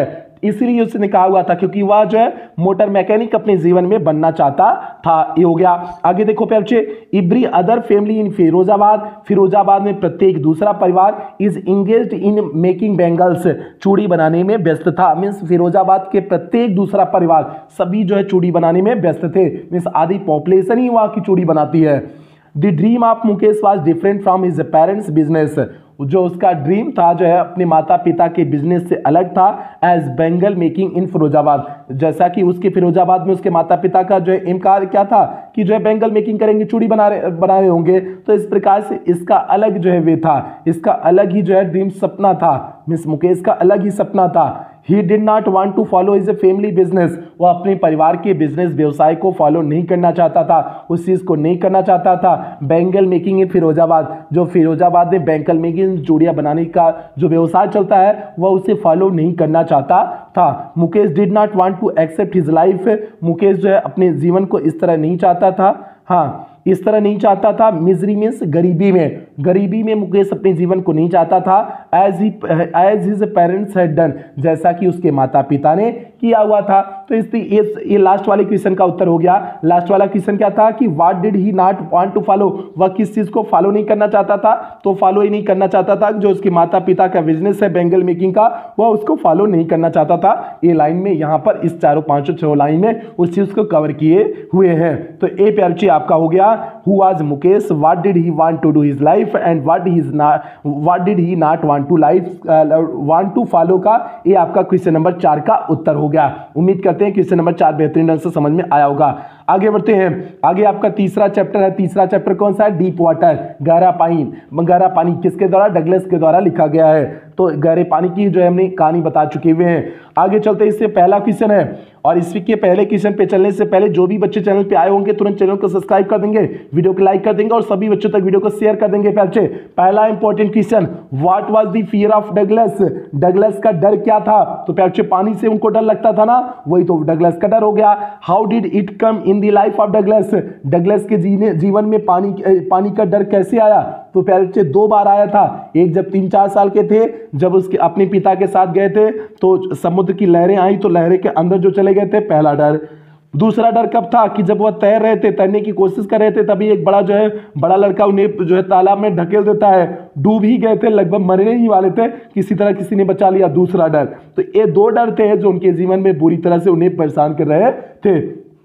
Speaker 1: इसीलिए उसने कहा हुआ था, क्योंकि वह जो है मोटर मैकेनिक अपने जीवन में बनना चाहता था। ये हो गया। आगे देखो प्यारे बच्चे, every other family in Firozabad, Firozabad में प्रत्येक दूसरा परिवार is engaged in making bangles, चूड़ी बनाने में व्यस्त था। मीन्स फिरोजाबाद के प्रत्येक दूसरा परिवार सभी जो है चूड़ी बनाने में व्यस्त थे। मीन्स आधी पॉपुलेशन ही वहां की चूड़ी बनाती है। The dream of Mukesh was different from his parents business, जो उसका ड्रीम था जो है अपने माता पिता के बिजनेस से अलग था। As bangle making in Firozabad, जैसा कि उसके फिरोजाबाद में उसके माता पिता का जो है एम कार्य क्या था कि जो है बैंगल मेकिंग करेंगे, चूड़ी बना रहे बना रहे होंगे। तो इस प्रकार से इसका अलग जो है वे था, इसका अलग ही जो है ड्रीम सपना था। मिस मुकेश का अलग ही सपना था। He did not want to follow his family business, वह अपने परिवार के बिजनेस व्यवसाय को फॉलो नहीं करना चाहता था, उस चीज को नहीं करना चाहता था। बैंगल मेकिंग इन फिरोजाबाद, जो फिरोजाबाद में बैंगल मेकिंग चूड़ियां बनाने का जो व्यवसाय चलता है वह उसे फॉलो नहीं करना चाहता था। Mukesh did not want to accept his life, Mukesh जो है अपने जीवन को इस तरह नहीं चाहता था। हाँ, इस तरह नहीं चाहता था। मिजरी मीन्स गरीबी में, गरीबी में मुकेश अपने जीवन को नहीं चाहता था। As he as his parents had done, जैसा कि उसके माता पिता ने किया हुआ था। तो इस इस ये लास्ट वाले क्वेश्चन का उत्तर हो गया। लास्ट वाला क्वेश्चन क्या था कि what did he not want to follow, वह किस चीज को फॉलो नहीं करना चाहता था? तो फॉलो ही नहीं करना चाहता था जो उसके माता पिता का बिजनेस है बैंगल मेकिंग का, वह उसको फॉलो नहीं करना चाहता था। ये लाइन में यहाँ पर इस चारों पांचों छह लाइन में उस चीज को कवर किए हुए हैं। तो ए प्यारची आपका हो गया Who was Mukesh? What did he want to do his life and what he is not? What did he not want to life uh, want to follow का ये आपका क्वेश्चन नंबर चार का उत्तर हो गया। उम्मीद करते हैं क्वेश्चन नंबर चार बेहतरीन ढंग से समझ में आया होगा। आगे बढ़ते हैं। आगे आपका तीसरा चैप्टर है। तीसरा चैप्टर कौन सा है? डीप वाटर, गहरा पानी। गहरा पानी किसके द्वारा? डगलस के द्वारा लिखा गया है। तो गहरे पानी की जो है हमने कहानी बता चुके हुए हैं। आगे चलते हैं, इससे पहला क्वेश्चन है और इसके पहले क्वेश्चन पे चलने से पहले जो भी बच्चे चैनल पे आए होंगे तुरंत चैनल को सब्सक्राइब कर देंगे, वीडियो को लाइक कर देंगे और सभी बच्चों तक वीडियो को शेयर कर देंगे। बच्चे पहला important question, what was the fear of Douglas? Douglas का डर क्या था? तो बच्चे पानी से उनको डर लगता था ना, वही तो डगलस का डर हो गया। How did it come in the life of Douglas? Douglas के जीने जीवन में पानी पानी का डर कैसे आया? तो प्यारे बच्चे दो बार आया था। एक जब तीन चार साल के थे, जब उसके अपने पिता के साथ गए थे तो समुद्र की लहरें आई तो लहरें के अंदर जो चले गए थे, पहला डर। दूसरा डर कब था कि जब वह तैर रहे थे, तैरने की कोशिश कर रहे थे, तभी एक बड़ा जो है बड़ा लड़का उन्हें जो है तालाब में ढकेल देता है। डूब ही गए थे, लगभग मरने ही वाले थे, किसी तरह किसी ने बचा लिया। दूसरा डर। तो ये दो डर थे जो उनके जीवन में बुरी तरह से उन्हें परेशान कर रहे थे।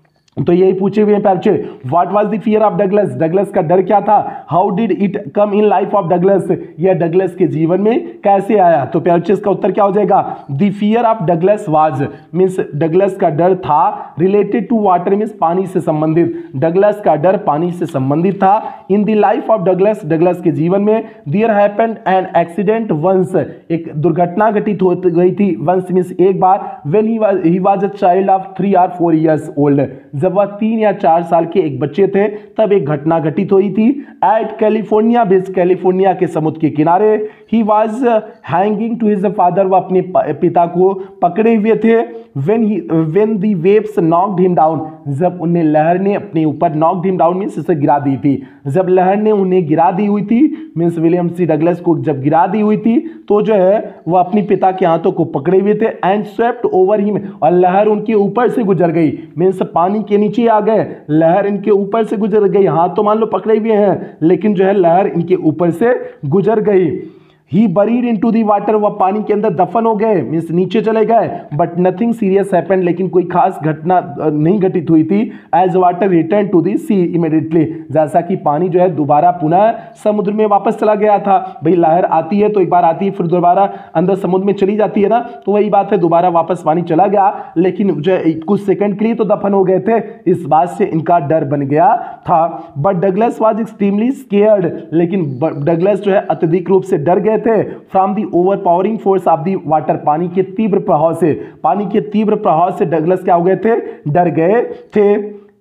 Speaker 1: तो यही पूछे हुए हैं बच्चे, what was the fear of Douglas? Douglas का डर क्या था? How did it come in life of Douglas? यह डगलस के जीवन में कैसे आया? तो बच्चे इसका उत्तर क्या हो जाएगा? The fear of Douglas was, means Douglas का डर था रिलेटेड टू वाटर, मींस पानी से संबंधित। डगलस का डर पानी से संबंधित था। In the life of Douglas, Douglas के जीवन में there happened an accident once, एक दुर्घटना घटित हो गई थी। वंस मींस एक बार, when he was he was a child of three और फोर इयर्स ओल्ड, जब वह तीन या चार साल के एक बच्चे थे तब एक घटना घटित हुई थी। एट कैलिफोर्निया बीच, कैलिफोर्निया के समुद्र के किनारे। He was hanging to his father, वह अपने पिता को पकड़े हुए थे। When he when the waves knocked him down, जब उन्हें लहर ने अपने ऊपर, नॉक्ड हिम डाउन मींस उसे गिरा दी थी। जब लहर ने उन्हें गिरा दी हुई थी, मींस विलियम सी डगलस को जब गिरा दी हुई थी, तो जो है वह अपने पिता के हाथों को पकड़े हुए थे। एंड स्वेप्ट ओवर हिम, और लहर उनके ऊपर से गुजर गई। मींस पानी के नीचे आ गए, लहर इनके ऊपर से गुजर गई। हाथ तो मान लो पकड़े हुए हैं, लेकिन जो है लहर इनके ऊपर से गुजर गई। He buried into the water, वह पानी के अंदर दफन हो गए, मींस नीचे चले गए। बट नथिंग सीरियस हैपेंड, लेकिन कोई खास घटना नहीं घटित हुई थी। As water return to the sea immediately, जैसा कि पानी जो है दोबारा पुनः समुद्र में वापस चला गया था। भाई लहर आती है तो एक बार आती है, फिर दोबारा अंदर समुद्र में चली जाती है ना, तो वही बात है, दोबारा वापस पानी चला गया। लेकिन जो है कुछ सेकंड के लिए तो दफन हो गए थे, इस बात से इनका डर बन गया था। But Douglas was extremely scared, लेकिन डगलस जो है अत्यधिक रूप से डर गए थे। From the overpowering force of the water, पानी के तीव्र प्रभाव से, पानी के तीव्र प्रभाव से डगलस क्या हो गए थे? डर गए थे।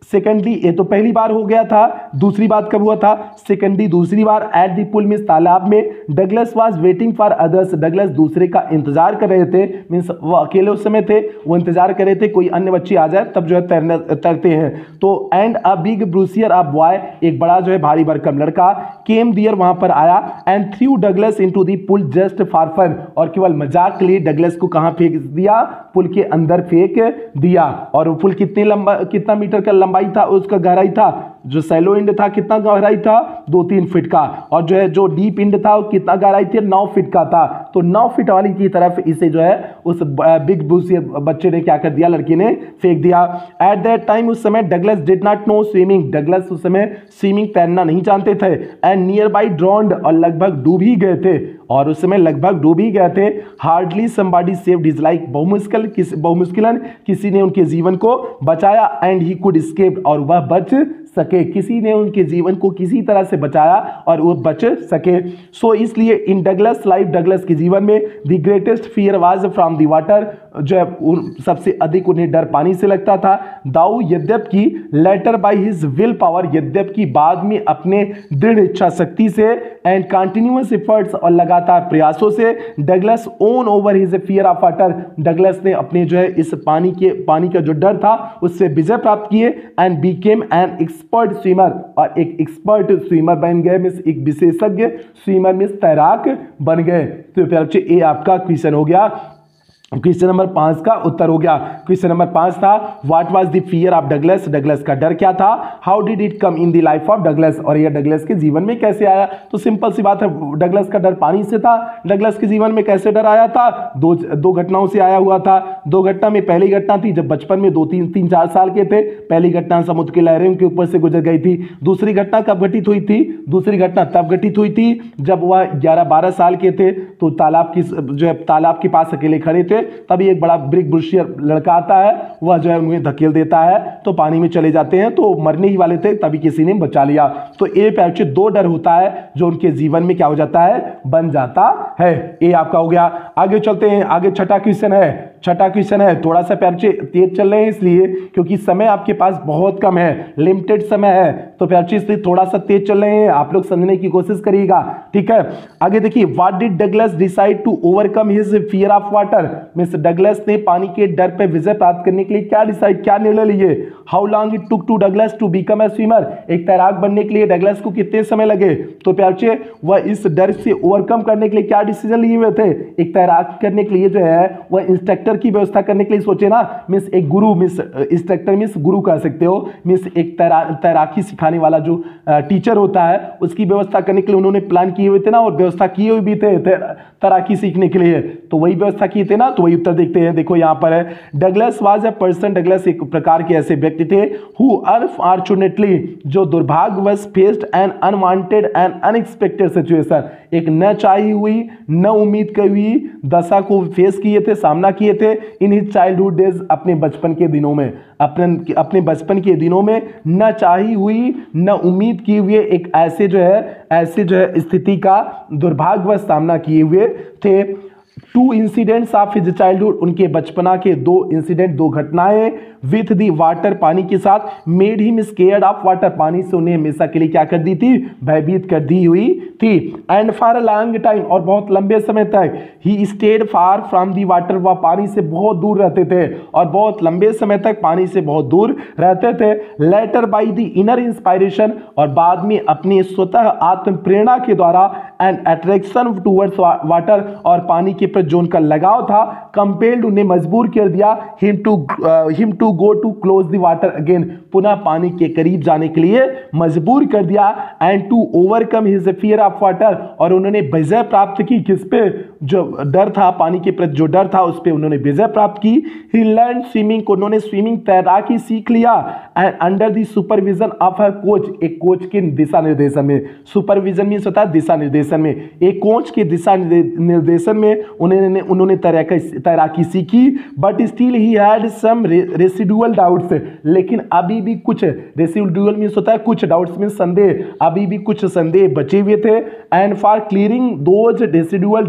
Speaker 1: सेकेंडली ये तो पहली बार हो गया था, दूसरी बात कब हुआ था? सेकेंडली दूसरी बार एट द पुल मींस तालाब में Douglas was waiting for others, Douglas दूसरे का इंतजार कर रहे थे, मींस वो अकेले उस समय थे, वो इंतजार कर रहे थे कोई अन्य बच्ची आ जाए तब जो है तैरने तैरते हैं। तो and a big bruiser a boy, एक बड़ा जो है भारी भरकम लड़का, केम दियर वहां पर आया and threw Douglas into the pool just for fun, और केवल मजाक के लिए डगलस को कहां फेंक दिया? पुल के अंदर फेंक दिया। और वो पुल कितने लंबा कितना मीटर का लंबाई था, उसका गहराई था, जो सैलो इंड था कितना गहराई था? दो तीन फीट का, और जो है जो डीप इंड था वो कितना गहराई थी? नौ फीट का था। तो नौ फीट वाली की तरफ इसे जो है उस बिग ब्रूसियर बच्चे ने क्या कर दिया? लड़की ने फेंक दिया। एट दैट टाइम, उस समय Douglas did not know swimming, Douglas उस समय स्विमिंग तैरना नहीं जानते थे। एंड नियर बाई ड्रॉन्ड, और लगभग डूब ही गए थे, और उस समय लगभग डूब ही गए थे। Hardly somebody saved his life, बहुमुश्किल किस बहुमुश्किलन किसी ने उनके जीवन को बचाया। एंड ही कुड एस्केप, और वह बच सके, किसी ने उनके जीवन को किसी तरह से बचाया और वो बच सके। सो so, इसलिए इन डगलस लाइफ, डगलस के जीवन में the greatest fear was from the water, जो है सबसे अधिक उन्हें डर पानी से लगता था। दाऊ यद्यपि later by his will power, यद्यपि बाद में अपने दृढ़ इच्छा शक्ति से एंड कंटिन्यूअस एफर्ट्स, और लगातार प्रयासों से, Douglas won over his fear of water, Douglas ने अपने जो है इस पानी के पानी का जो डर था उससे विजय प्राप्त किए। And became an expert swimmer, और एक एक्सपर्ट स्विमर बन गए, मींस एक विशेषज्ञ स्विमर मींस तैराक बन गए। तो फिर बच्चे ये आपका क्वेश्चन हो गया। क्वेश्चन नंबर पांच का उत्तर हो गया। क्वेश्चन नंबर पांच था what was the fear of Douglas, Douglas का डर क्या था? How did it come in the life of Douglas, और यह डगलस के जीवन में कैसे आया? तो सिंपल सी बात है, डगलस का डर पानी से था, डगलस के जीवन में कैसे डर आया था? दो दो घटनाओं से आया हुआ था। दो घटना में पहली घटना थी जब बचपन में दो तीन तीन चार साल के थे, पहली घटना समुद्र की लहरें उनके ऊपर से गुजर गई थी। दूसरी घटना कब घटित हुई थी? दूसरी घटना तब घटित हुई थी जब वह ग्यारह बारह साल के थे, तो तालाब की जो है तालाब के पास अकेले खड़े थे, तभी एक बड़ा बिग ब्रूसियर लड़का आता है, वह जो है उन्हें धकेल देता है, तो पानी में चले जाते हैं, तो मरने ही वाले थे, तभी किसी ने बचा लिया। तो ए पे दो डर होता है जो उनके जीवन में क्या हो जाता है? बन जाता है। ए आपका हो गया। आगे चलते हैं, आगे छठा क्वेश्चन है। छठा क्वेश्चन है, थोड़ा सा प्यारे तेज चल रहे हैं इसलिए क्योंकि समय आपके पास बहुत कम है, लिमिटेड समय है, तो प्यारे इसलिए थोड़ा सा तेज चल रहे हैं, आप लोग समझने की कोशिश करिएगा, ठीक है। आगे देखिए, what did Douglas decide to overcome his fear of water, Miss Douglas ने पानी के डर पे विजय प्राप्त करने के लिए क्या डिसाइड क्या निर्णय लिए? How long it took to Douglas to become a swimmer, एक तैराक बनने के लिए डगलस को कितने समय लगे? तो प्यारे वह इस डर से ओवरकम करने के लिए क्या डिसीजन लिए हुए थे? एक तैराक करने के लिए जो है वह इंस्ट्रक्टर की व्यवस्था करने के लिए सोचे ना, मिस एक गुरु, मिस इंस्ट्रक्टर मिस गुरु कह सकते हो, मिस एक तैरा, तैराकी सिखाने वाला जो टीचर होता है उसकी व्यवस्था करने के लिए उन्होंने प्लान किए हुए थे ना, और व्यवस्था किए हुए भी थे तैराकी सीखने के लिए, तो वही व्यवस्था किए थे ना। तो वही उत्तर देखते हैं, देखो यहां पर है, Douglas was a person, Douglas एक प्रकार के ऐसे व्यक्ति थे हु अनफॉर्चुनेटली, जो दुर्भाग्यवश faced an unwanted and unexpected situation, एक न चाही हुई न उम्मीद की हुई दशा को फेस किए थे, सामना किए थे इन हिज चाइल्डहुड डेज, अपने बचपन के दिनों में, अपने अपने बचपन के दिनों में न चाही हुई न उम्मीद किए हुए एक ऐसे जो है ऐसे जो है स्थिति का दुर्भाग्यवश सामना किए हुए थे। Two incidents of his childhood, उनके बचपना के दो इंसिडेंट, दो घटनाएं विथ दी वाटर, पानी के साथ, made him scared of water, पानी से उन्हें हमेशा के लिए क्या कर दी थी? भयभीत कर दी हुई थी। And for a long time, और बहुत लंबे समय तक, he stayed far from the water, वह पानी से बहुत दूर रहते थे, और बहुत लंबे समय तक पानी से बहुत दूर रहते थे। Later by the inner inspiration, और बाद में अपने स्वतः आत्म प्रेरणा के द्वारा, एंड अट्रैक्शन टूवर्ड्स वाटर, और पानी के प्रति जो उनका लगाव था, कंपेल्ड, उन्हें मजबूर कर दिया, him to him to go to close the water again, पुनः पानी के करीब जाने के लिए मजबूर कर दिया। And to overcome his fear of water, और उन्होंने विजय प्राप्त की, किस पे? जो डर था पानी के प्रति, जो डर था उस पे उन्होंने विजय प्राप्त की। ही लर्न स्विमिंग, उन्होंने स्विमिंग तैराकी सीख लिया, and under the supervision of a coach, एक कोच के दिशा निर्देशन में, सुपरविजन मींस होता है दिशा निर्देशन में, एक कोच के दिशा निर्देशन में उन्होंने उन्होंने तैराकी तैराकी सीखी। But still he had some residual doubts, लेकिन अभी भी कुछ, रेसिडुअल मींस होता है कुछ, डाउट्स मींस संदेह, अभी भी कुछ संदेह बचे हुए थे। And for clearing those residual doubts,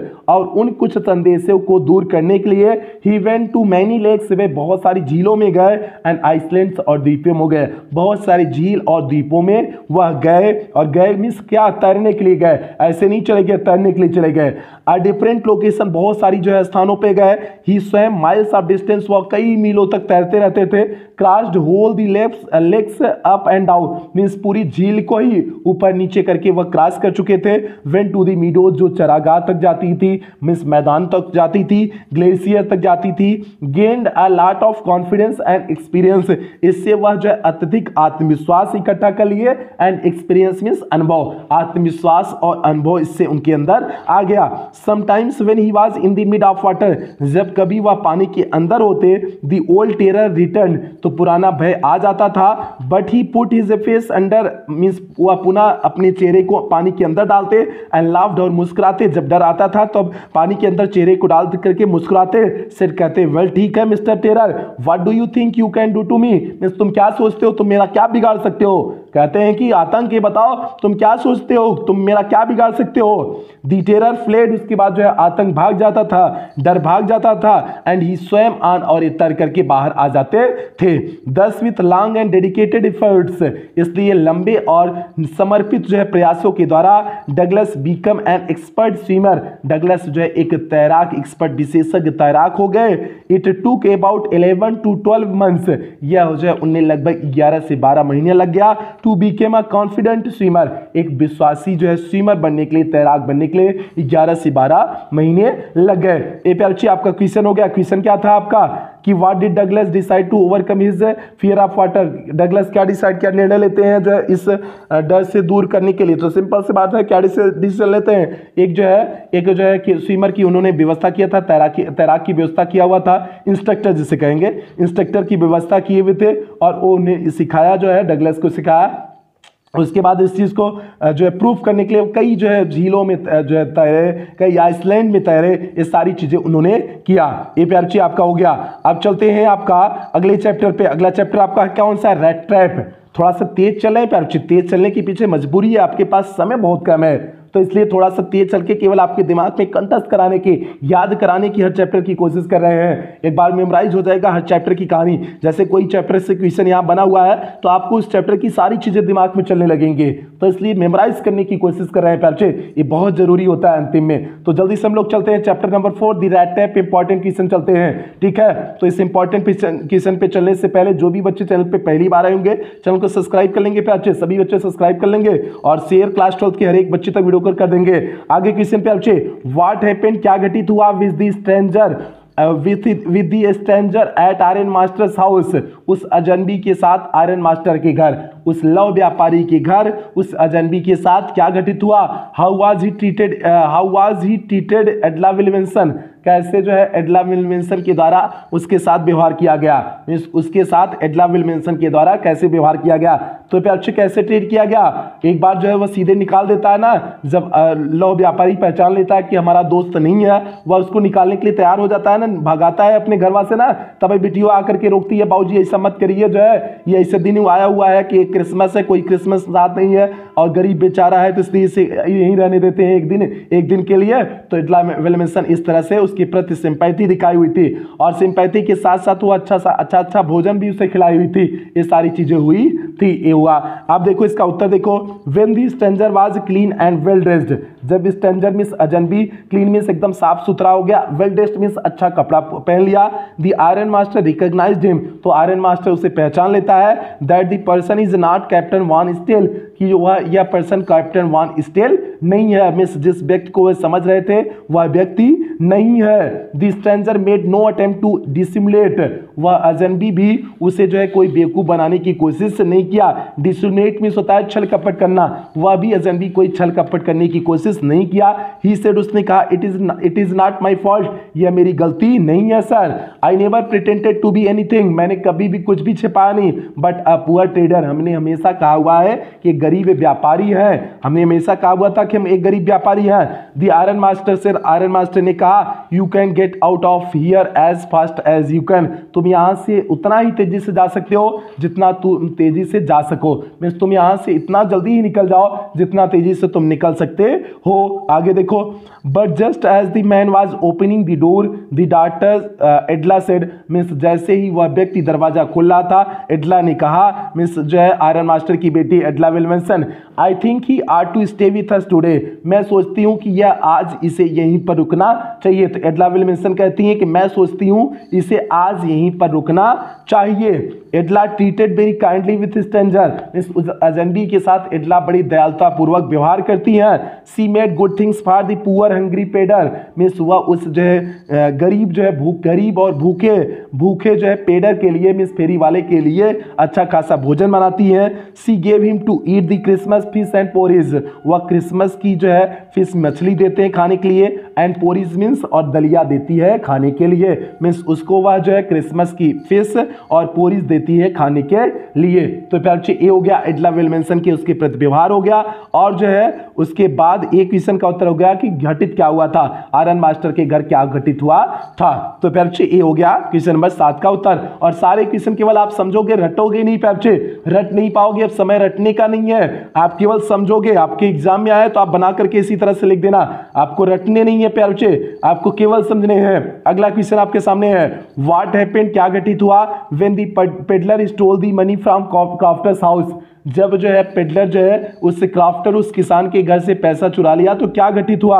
Speaker 1: और उन कुछ संदेशों को दूर करने के लिए he went to many lakes, वे बहुत सारी झीलों में गए, एंड आइसलैंड्स और द्वीपों में गए, बहुत सारी झील और द्वीपों में वह गए। और गए मीन्स क्या, तैरने के लिए गए, ऐसे नहीं चले गए, तैरने के लिए चले गए। आ डिफरेंट लोकेशन, बहुत सारी जो है स्थानों पे गए। ही स्वयं माइल्स ऑफ डिस्टेंस, वह कई मीलों तक तैरते रहते थे। Crossed whole the lakes lakes up and down, means पूरी झील को ही ऊपर नीचे करके वह क्रॉस कर चुके थे। वेंट टू दी मीडोज, जो चरागाह तक जाती थी, मीन्स मैदान तक जाती थी, ग्लेशियर तक जाती थी। Gained a lot of confidence and experience, इससे वह जो है अत्यधिक आत्मविश्वास इकट्ठा कर लिए। एंड एक्सपीरियंस मीन्स अनुभव, आत्मविश्वास और अनुभव इससे उनके अंदर आ गया। Sometimes when he was in the mid of water, जब कभी वह पानी के अंदर होते, द ओल्ड टेरर रिटर्न, तो पुराना भय आ जाता था। But he put his face under, means वह पुनः अपने चेहरे को पानी के अंदर डालते, एंड लाफ्ड, और मुस्कुराते। जब डर आता था तो पानी के अंदर चेहरे को डाल करके मुस्कुराते। सेड, कहते, वेल ठीक है Mister Terror, what do you think you can do to me, means तुम क्या सोचते हो, तुम मेरा क्या बिगाड़ सकते हो। कहते हैं कि आतंक, ये बताओ तुम क्या सोचते हो, तुम मेरा क्या बिगाड़ सकते हो। दी टेरर फ्लेड, उसके बाद जो है आतंक भाग जाता था, डर भाग जाता था। एंड ही स्वयं आन, और ये तर करके बाहर आ जाते थे। Thus with long and dedicated efforts, इसलिए लंबे और समर्पित जो है प्रयासों के द्वारा Douglas become an expert swimmer, Douglas जो है एक तैराक, एक्सपर्ट विशेषज्ञ तैराक हो गए। It took about eleven to twelve months, यह जो है उन्हें लगभग ग्यारह से बारह महीने लग गया। To become a confident swimmer, एक विश्वासी जो है स्विमर बनने के लिए, तैराक बनने के लिए ग्यारह से बारह महीने लग गए। ए प्यार बच्चे, आपका क्वेश्चन हो गया। क्वेश्चन क्या था आपका कि what did Douglas decide to overcome his fear of water, Douglas क्या डिसाइड, क्या निर्णय लेते हैं जो है इस डर से दूर करने के लिए। तो सिंपल सी बात है, क्या डिसीजन लेते हैं। एक जो है एक जो है कि स्विमर की उन्होंने व्यवस्था किया था, तैराकी तैराक की व्यवस्था किया हुआ था, इंस्ट्रक्टर जिसे कहेंगे, इंस्ट्रक्टर की व्यवस्था किए हुए थे, और वो उन्हें सिखाया, जो है डगलस को सिखाया। उसके बाद इस चीज़ को जो है प्रूफ करने के लिए कई जो है झीलों में जो है तैरे, कई आइसलैंड में तैरे, ये सारी चीज़ें उन्होंने किया। ये प्यार ची आपका हो गया। अब चलते हैं आपका अगले चैप्टर पे। अगला चैप्टर आपका कौन सा है, रेड ट्रैप। थोड़ा सा तेज चल रहे हैं प्यार ची, तेज चलने के पीछे मजबूरी है, आपके पास समय बहुत कम है, तो इसलिए थोड़ा सा तेज चल के केवल आपके दिमाग में कंठस्थ कराने की, याद कराने की हर चैप्टर की कोशिश कर रहे हैं। एक बार मेमोराइज हो जाएगा हर चैप्टर की कहानी। जैसे कोई चैप्टर से क्वेश्चन यहाँ बना हुआ है तो आपको उस चैप्टर की सारी चीजें दिमाग में चलने लगेंगे, तो इसलिए मेमोराइज करने की कोशिश कर रहे हैं बच्चे, ये बहुत जरूरी होता है अंतिम में। तो जल्दी से हम लोग चलते हैं chapter number four, the red tape, important question चलते हैं, ठीक है। तो इस इंपॉर्टेंट क्वेश्चन पे चलने से पहले जो भी बच्चे चैनल पे पहली बार आए होंगे, चैनल को सब्सक्राइब कर लेंगे बच्चे, सभी बच्चे सब्सक्राइब कर लेंगे, और शेयर क्लास ट्वेल्थ के हर एक बच्चे तक वीडियो कॉल कर देंगे। आगे क्वेश्चन पे बच्चे, व्हाट हैपेंड, क्या घटित हुआ with the stranger with with the stranger at iron master's house, उस अजनबी के साथ आयरन मास्टर के घर, उस लव व्यापारी के घर, उस अजनबी के साथ क्या घटित हुआ। How was he treated, how was he treated Edla Wilson, कैसे जो है एडला विल्सन के द्वारा उसके साथ व्यवहार किया गया, उसके साथ एडला विल्सन के द्वारा कैसे व्यवहार किया गया। तो अच्छे कैसे ट्रीट किया गया, एक बार जो है वह सीधे निकाल देता है ना, जब लव व्यापारी पहचान लेता है कि हमारा दोस्त नहीं है, वह उसको निकालने के लिए तैयार हो जाता है ना, भगाता है अपने घर वाले से ना, तब बेटियों आकर के रोकती है, बाबूजी ऐसा मत करिए, जो है ये ऐसे दिन आया हुआ है कि क्रिसमस है, कोई क्रिसमस रात नहीं है और गरीब बेचारा है, तो इसलिए इसे यहीं रहने देते हैं एक दिन एक दिन के लिए। तो एडला विल्सन इस तरह से उसके प्रति सिंपैथी दिखाई हुई थी, और सिंपैथी के साथ साथ वो अच्छा सा अच्छा अच्छा भोजन भी उसे खिलाई हुई थी, ये सारी चीजें हुई थी, ये हुआ। आप देखो इसका उत्तर देखो, when the stranger was clean and well dressed, जब स्ट्रेंजर मींस अजनबी, क्लीन मींस एकदम साफ सुथरा हो गया, वेल ड्रेस्ड मींस अच्छा कपड़ा पहन लिया, the iron master recognised him, तो आयरन मास्टर उसे पहचान लेता है, that the person is not Captain von Stahle, कि वह यह पर्सन कैप्टन वान स्टेल नहीं है, मींस जिस व्यक्ति को वे समझ रहे थे वह व्यक्ति नहीं है। The stranger made no attempt to dissimulate, वह अजनबी भी उसे जो है कोई बेवकूफ बनाने की कोशिश नहीं किया। डिसिमुलेट मींस होता है छल कपट करना, वह भी अजनबी कोई छल कपट करने की कोशिश नहीं किया। ही सेड, उसने कहा, it is it is not my fault, यह मेरी गलती नहीं है sir. I never pretended to be anything, मैंने कभी भी कुछ भी छिपाया नहीं, बट अ पुअर ट्रेडर, हमने हमेशा कहा हुआ है कि गरीब व्यापारी है, हमने हमेशा कहा हुआ था कि हम एक गरीब व्यापारी हैं। द आयरन मास्टर से, आयरन मास्टर ने कहा, you can get out of here as fast as you can, तुम यहाँ से उतना ही तेजी से जा सकते हो जितना तुम तेजी से जा सको, मीन्स तुम यहाँ से इतना जल्दी ही निकल जाओ जितना तेजी से तुम निकल सकते हो। आगे देखो, but just as the man was opening the door the daughter Edla said, means जैसे ही वह व्यक्ति दरवाजा खोल रहा था, एडला ने कहा, मीन्स जो है आयरन मास्टर की बेटी Edla Willmansson, I think he are to stay with us today, मैं सोचती हूँ कि यह आज इसे यहीं पर रुकना चाहिए। तो एडला विल्मसन कहती हैं कि मैं सोचती हूँ इसे आज यहीं पर रुकना चाहिए। Edla treated very kindly with stranger, इस अजनबी के साथ एडला बड़ी दयालुता पूर्वक व्यवहार करती हैं। She made good things for the poor hungry peddler, means वह उस जो है गरीब जो है भूख गरीब और भूखे भूखे जो है पेडर के लिए, मीन्स फेरी वाले के लिए अच्छा खासा भोजन बनाती है। She gave him to eat the Christmas fish and porridge, वह क्रिसमस की जो है फिश मछली देते हैं खाने के लिए, एंड पोरिज मीन्स और दलिया देती है खाने के लिए, मीन्स उसको वह जो है क्रिसमस की फिश और पोरिज देती है खाने के लिए। तो प्यार बच्चे ये हो गया एडला विल्मसन के उसके प्रति व्यवहार हो गया, और जो है उसके बाद एक क्वेश्चन का उत्तर हो गया कि घटित क्या हुआ था, आयरन मास्टर के घर क्या घटित हुआ था। तो प्यार बच्चे ये हो गया क्वेश्चन नंबर सात का उत्तर। और सारे क्वेश्चन केवल आप समझोगे, रटोगे नहीं प्यार बच्चे, रट नहीं पाओगे, अब समय रटने का नहीं है, आप केवल समझोगे। आपके एग्जाम में आए तो आप बना करके इसी तरह से लिख देना, आपको रटने नहीं है प्यार बच्चे, आपको केवल समझने हैं। अगला क्वेश्चन आपके सामने है, व्हाट हैपेंड, क्या घटित हुआ, when the peddler stole the money from crofter's house, जब जो है पेडलर जो है उस क्राफ्टर उस किसान के घर से पैसा चुरा लिया तो क्या घटित हुआ।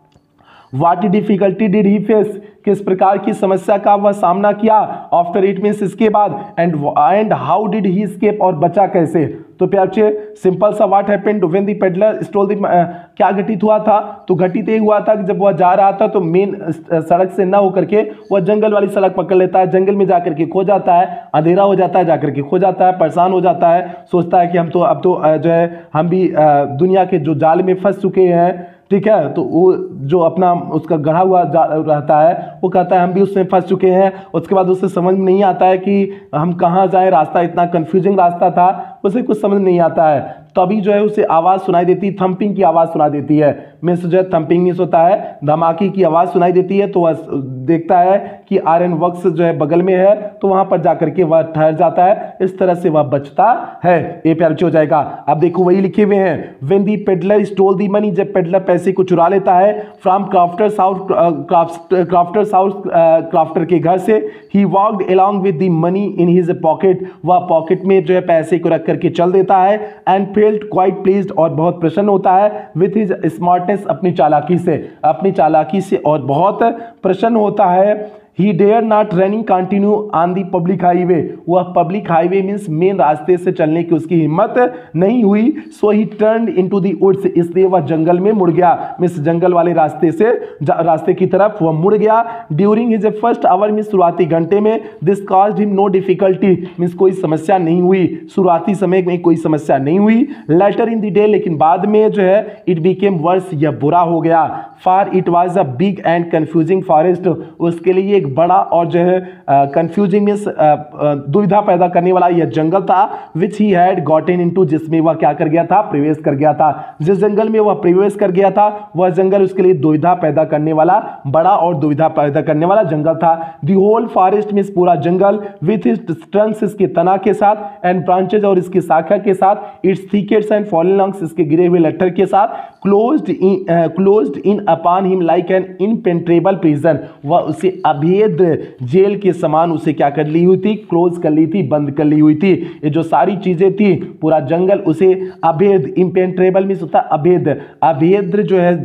Speaker 1: What difficulty did he face, किस प्रकार की समस्या का वह सामना किया, आफ्टर इट मीन्स इसके बाद, and and how did he escape, और बचा कैसे। तो प्यार बच्चे सिंपल सा, what happened when the peddler stole the, क्या घटित हुआ था, तो घटित ये हुआ था कि जब वह जा रहा था तो मेन सड़क से ना होकर के वह जंगल वाली सड़क पकड़ लेता है, जंगल में जाकर के खो जाता है, अंधेरा हो जाता है, जाकर के खो जाता है, परेशान हो जाता है, सोचता है कि हम तो अब तो जो है हम भी दुनिया के जो जाल में फंस चुके हैं, ठीक है। तो वो जो अपना उसका गढ़ा हुआ रहता है वो कहता है हम भी उसमें फंस चुके हैं। उसके बाद उसे समझ में नहीं आता है कि हम कहाँ जाएं, रास्ता इतना कंफ्यूजिंग रास्ता था, उसे कुछ समझ नहीं आता है। तभी जो है उसे आवाज़ सुनाई देती, थंपिंग की आवाज़ सुनाई देती है, मीन्स जो है थंपिंग मीन्स होता है धमाके की आवाज़ सुनाई देती है। तो वह देखता है कि आयरन वर्क्स जो है बगल में है, तो वहाँ पर जाकर के वह ठहर जाता है, इस तरह से वह बचता है। ये प्यार हो जाएगा। अब देखो वही लिखे हुए हैं, when the peddler stole the money, जब पेडलर पैसे को चुरा लेता है, from crofter's house, crofter's house crofter के घर से, he walked along with the money in his pocket, वह पॉकेट में जो है पैसे को रख करके चल देता है, एंड फेल्ट क्वाइट प्लीज्ड, और बहुत प्रसन्न होता है, विथ हिज स्मार्टनेस, अपनी चालाकी से, अपनी चालाकी से और बहुत प्रसन्न होता है। He dare not running continue on the public highway, वह पब्लिक हाईवे मीन्स मेन रास्ते से चलने की उसकी हिम्मत नहीं हुई। सो ही turned into the woods, इसलिए वह जंगल में मुड़ गया, मीन्स जंगल वाले रास्ते से रास्ते की तरफ वह मुड़ गया। During his first hour, means शुरुआती घंटे में, this caused him no difficulty, means कोई समस्या नहीं हुई, शुरुआती समय में कोई समस्या नहीं हुई। लेटर इन द डे, लेकिन बाद में जो है इट बिकेम वर्स, यह बुरा हो गया। For it was a big and confusing forest, उसके लिए एक बड़ा और जो है कंफ्यूजिंग मींस दुविधा पैदा करने वाला यह जंगल था, which he had gotten into, जिसमें वह क्या कर गया था, प्रवेश कर गया था। जिस जंगल में वह प्रवेश कर गया था वह जंगल उसके लिए दुविधा पैदा करने वाला, बड़ा और दुविधा पैदा करने वाला जंगल था। द होल फॉरेस्ट मींस पूरा जंगल, विथ हिज ट्रंक्स, इसके तना के साथ, एंड ब्रांचेज, और इसकी शाखा के साथ, its thickets and fallen logs, इसके गिरे हुए लट्ठर के साथ, closed in closed in upon him like an impenetrable prison, वह उसे अभेद जेल के समान उसे क्या कर ली हुई थी, क्लोज कर ली थी, बंद कर ली हुई थी। ये जो सारी चीजें थी, पूरा जंगल उसे अभेद, इम्पेंट्रेबल मीन्स होता है अभेद, अभेद जो है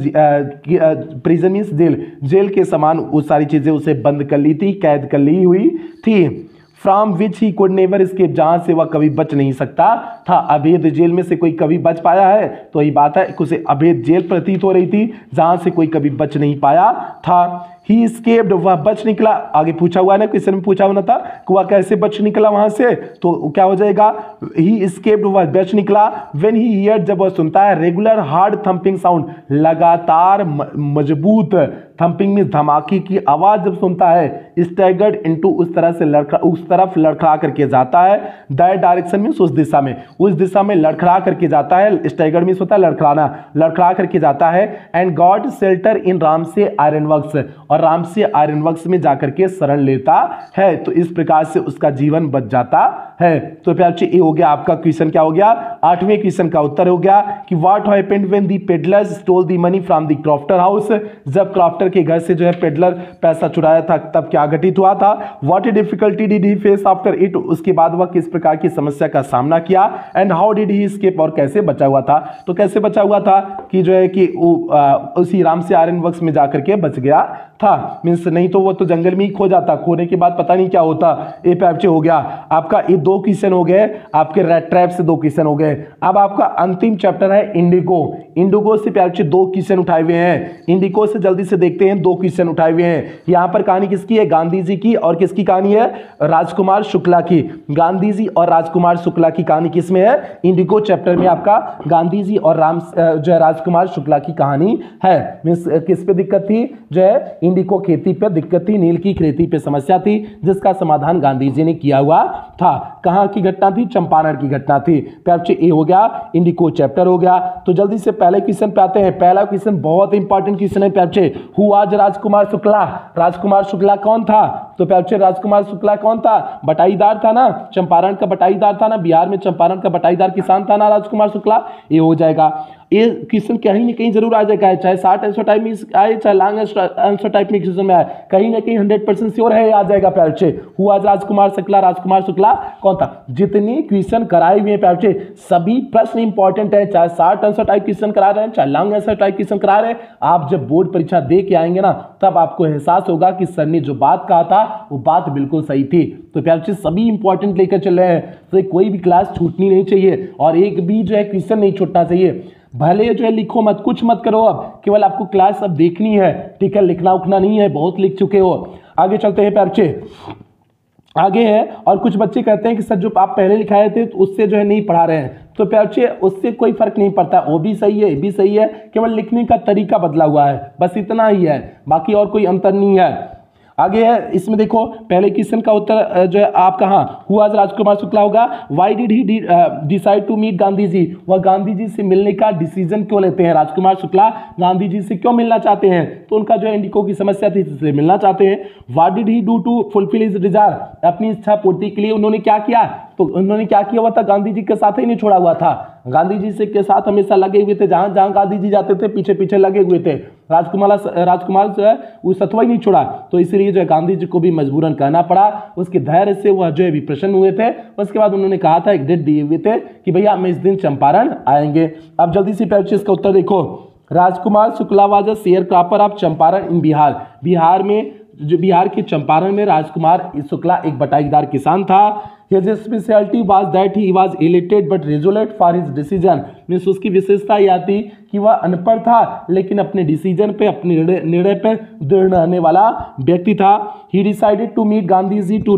Speaker 1: प्रिजन मीन्स जेल, जेल के समान वो सारी चीजें उसे बंद कर ली थी, कैद कर ली हुई थी। From which he could never escape, जहां से वह कभी बच नहीं सकता था। अभेद जेल में से कोई कभी बच पाया है, तो यही बात है, उसे अभेद जेल प्रतीत हो रही थी जहां से कोई कभी बच नहीं पाया था। ही escaped, वह बच निकला, आगे पूछा हुआ है ना, क्वेश्चन में पूछा हुआ था कि वह कैसे बच निकला वहां से, तो क्या हो जाएगा, ही escaped, वह बच निकला। when he heard, जब वह सुनता है, रेगुलर हार्ड थंपिंग साउंड, लगातार मजबूत, थंपिंग में धमाके की आवाज जब सुनता है, स्टैगर्ड इनटू, उस तरह से लड़खड़ा, उस तरफ लड़खड़ा करके जाता है, दैट डायरेक्शन में, उस दिशा में, उस दिशा में लड़खड़ा करके जाता है, स्टैगर्ड में होता है लड़खड़ाना, लड़खड़ा करके जाता है। And got shelter in Ramsjo iron works, और राम से आर्यनवक्स में जाकर के शरण लेता है, तो इस प्रकार से उसका जीवन बच जाता है। तो प्यार ये हो गया आपका क्वेश्चन, क्या हो गया, आठवें क्वेश्चन का उत्तर हो गया कि what happened when the peddlers stole the money from the crofter house. जब क्रॉफ्टर के घर से जो है पेडलर पैसा चुराया था तब क्या घटित हुआ था। What difficulty did he face after it, उसके बाद वह किस प्रकार की समस्या का सामना किया। And how did he escape, और कैसे बचा हुआ था। तो कैसे बचा हुआ था कि जो है कि उसी राम से आर्यनवक्स में जाकर के बच गया था, मीन्स नहीं तो वो तो जंगल में ही खो जाता, खोने के बाद पता नहीं क्या होता। ए पैप्चे हो गया आपका, ये दो क्वेश्चन हो गए आपके रेड ट्रैप से, दो क्वेश्चन हो गए। अब आपका अंतिम चैप्टर है इंडिगो। इंडिगो से पैप्चे दो क्वेश्चन उठाए हुए हैं। इंडिगो से जल्दी से देखते हैं, दो क्वेश्चन उठाए हुए हैं। यहां पर कहानी किसकी है, गांधी जी की, और किसकी कहानी है, राजकुमार शुक्ला की। गांधी जी और राजकुमार शुक्ला की कहानी किसमें है, इंडिगो चैप्टर में आपका गांधी जी और राम जो है राजकुमार शुक्ला की कहानी है। मीन्स किस पे दिक्कत थी, जो है इंडिको खेती पे दिक्कत थी, नील की खेती पे समस्या थी, जिसका समाधान गांधी जी ने किया हुआ था। कहां की घटना थी, चंपारण की घटना थी। पैप्चे ए हो गया, इंडिको चैप्टर हो गया। तो जल्दी से पहले क्वेश्चन पे आते हैं। पहला क्वेश्चन बहुत इंपॉर्टेंट क्वेश्चन है पैप्चे, हु वाज राजकुमार शुक्ला। राजकुमार शुक्ला कौन था, तो पैप्चे राजकुमार शुक्ला कौन था, बटाईदार था ना, चंपारण का बटाईदार था ना, बिहार में चंपारण का बटाईदार किसान था ना राजकुमार शुक्ला। ये हो जाएगा, ये क्वेश्चन कहीं ना कहीं जरूर आ जाएगा, चाहे शॉर्ट आंसर टाइप में आए चाहे लॉन्ग आंसर टाइप में क्वेश्चन में आए, कहीं ना कहीं हंड्रेड परसेंट श्योर है आ जाएगा पैप्चे। हुआ राजकुमार शुक्ला, राजकुमार शुक्ला कौन था। जितने क्वेश्चन कराए हुए हैं पैप्चे सभी प्रश्न इंपॉर्टेंट है, चाहे शॉर्ट आंसर टाइप क्वेश्चन करा रहे हैं चाहे लॉन्ग आंसर टाइप क्वेश्चन करा रहे हैं। आप जब बोर्ड परीक्षा दे के आएंगे ना तब आपको एहसास होगा कि सर ने जो बात कहा था वो बात बिल्कुल सही थी। तो पैप्चे सभी इंपॉर्टेंट लेकर चल रहे हैं, तो कोई भी क्लास छूटनी नहीं चाहिए और एक भी जो है क्वेश्चन नहीं छूटना चाहिए। भले जो है लिखो मत, कुछ मत करो, अब केवल आपको क्लास अब देखनी है, ठीक है, लिखना उखना नहीं है, बहुत लिख चुके हो। आगे चलते हैं पैप्चे, आगे है। और कुछ बच्चे कहते हैं कि सर जो आप पहले लिखाए थे तो उससे जो है नहीं पढ़ा रहे हैं, तो पैप्चे उससे कोई फर्क नहीं पड़ता, वो भी सही है ये भी सही है, केवल लिखने का तरीका बदला हुआ है, बस इतना ही है, बाकी और कोई अंतर नहीं है। आगे है, इसमें देखो पहले क्वेश्चन का उत्तर जो है आप कहाँ, हुआ राजकुमार शुक्ला होगा। Why did he decide to meet Gandhi ji, वह गांधी जी से मिलने का डिसीजन क्यों लेते हैं, राजकुमार शुक्ला गांधी जी से क्यों मिलना चाहते हैं, तो उनका जो है इंडिको की समस्या थी इससे मिलना चाहते हैं। What did he do to fulfil his desire, अपनी इच्छा पूर्ति के लिए उन्होंने क्या किया, तो उन्होंने क्या किया हुआ था, गांधी जी के साथ ही नहीं छोड़ा हुआ था, गांधी जी से के साथ हमेशा लगे हुए थे, जहां जहां गांधी जी जाते थे पीछे पीछे लगे हुए थे। राजकुमार राजकुमार जो है वो सतवा ही नहीं छोड़ा, तो इसलिए जो है गांधी जी को भी मजबूरन कहना पड़ा, उसके धैर्य से वह जो है भी प्रसन्न हुए थे। उसके बाद उन्होंने कहा था, एक डेट दिए हुए थे कि भैया हम इस दिन चंपारण आएंगे। अब जल्दी से पैप्चे इसका उत्तर देखो, Rajkumar Shukla was a share cropper of Champaran in Bihar. Bihar में जो बिहार के चंपारण में राजकुमार शुक्ला एक बटाईदार किसान था। His specialty was that he was illiterate but resolute for his decision, means उसकी विशेषता यह थी कि वह अनपढ़ था लेकिन अपने डिसीजन पे, अपने निर्णय पे दृढ़ रहने वाला व्यक्ति था। He decided to meet Gandhi ji to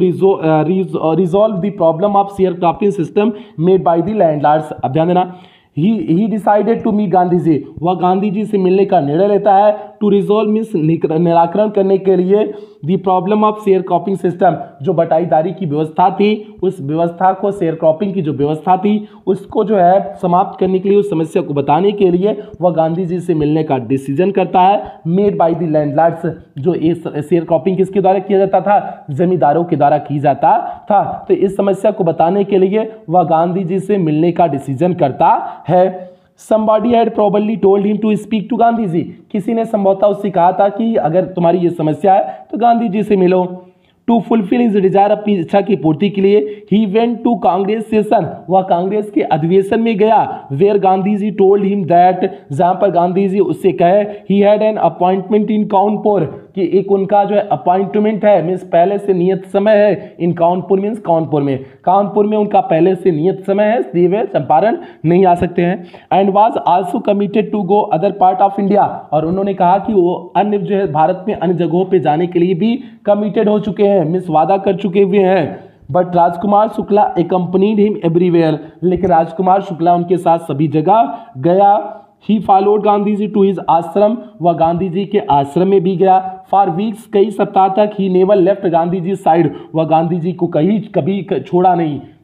Speaker 1: resolve the problem of sharecropping system made by the landlords। अब ध्यान देना, he he decided to meet Gandhi ji, वह गांधी जी से मिलने का निर्णय लेता है। टू रिजोल्व मीन्स निराकरण करने के लिए the problem of share cropping system, जो बटाईदारी की व्यवस्था थी उस व्यवस्था को, शेयर क्रॉपिंग की जो व्यवस्था थी उसको जो है समाप्त करने के लिए, उस समस्या को बताने के लिए वह गांधी जी से मिलने का डिसीजन करता है। मेड बाय द लैंडलॉर्ड्स, जो शेयर क्रॉपिंग किसके द्वारा किया जाता था, जमींदारों के द्वारा की जाता था। तो इस समस्या को बताने के लिए वह गांधी जी से मिलने का डिसीजन करता है। Somebody had probably told him to speak to Gandhi ji, किसी ने संभवतः उससे कहा था कि अगर तुम्हारी ये समस्या है तो गांधी जी से मिलो। टू फुलफिल हिज डिजायर, अपनी इच्छा की पूर्ति के लिए he went to Congress session, वह कांग्रेस के अधिवेशन में गया। Where Gandhi ji told him that, जहां पर गांधी जी उससे कहे he had an appointment in Kanpur, कि एक उनका जो है अपॉइंटमेंट है, मीन्स पहले से नियत समय है। इन कानपुर मीन्स कानपुर में, कानपुर में उनका पहले से नियत समय है, इसलिए वे चंपारण नहीं आ सकते हैं। And was also committed to go other part of India, और उन्होंने कहा कि वो अन्य जो है भारत में अन्य जगहों पे जाने के लिए भी कमिटेड हो चुके हैं, मीन्स वादा कर चुके हुए हैं। But Rajkumar Shukla accompanied him everywhere, लेकिन राजकुमार शुक्ला उनके साथ सभी जगह गया। He followed Gandhi ji to his ashram, वह गांधी जी के आश्रम में भी गया। फॉर वीक्स, कई सप्ताह तक he never left Gandhi ji side, वह गांधी जी को कहीं कभी छोड़ा नहीं,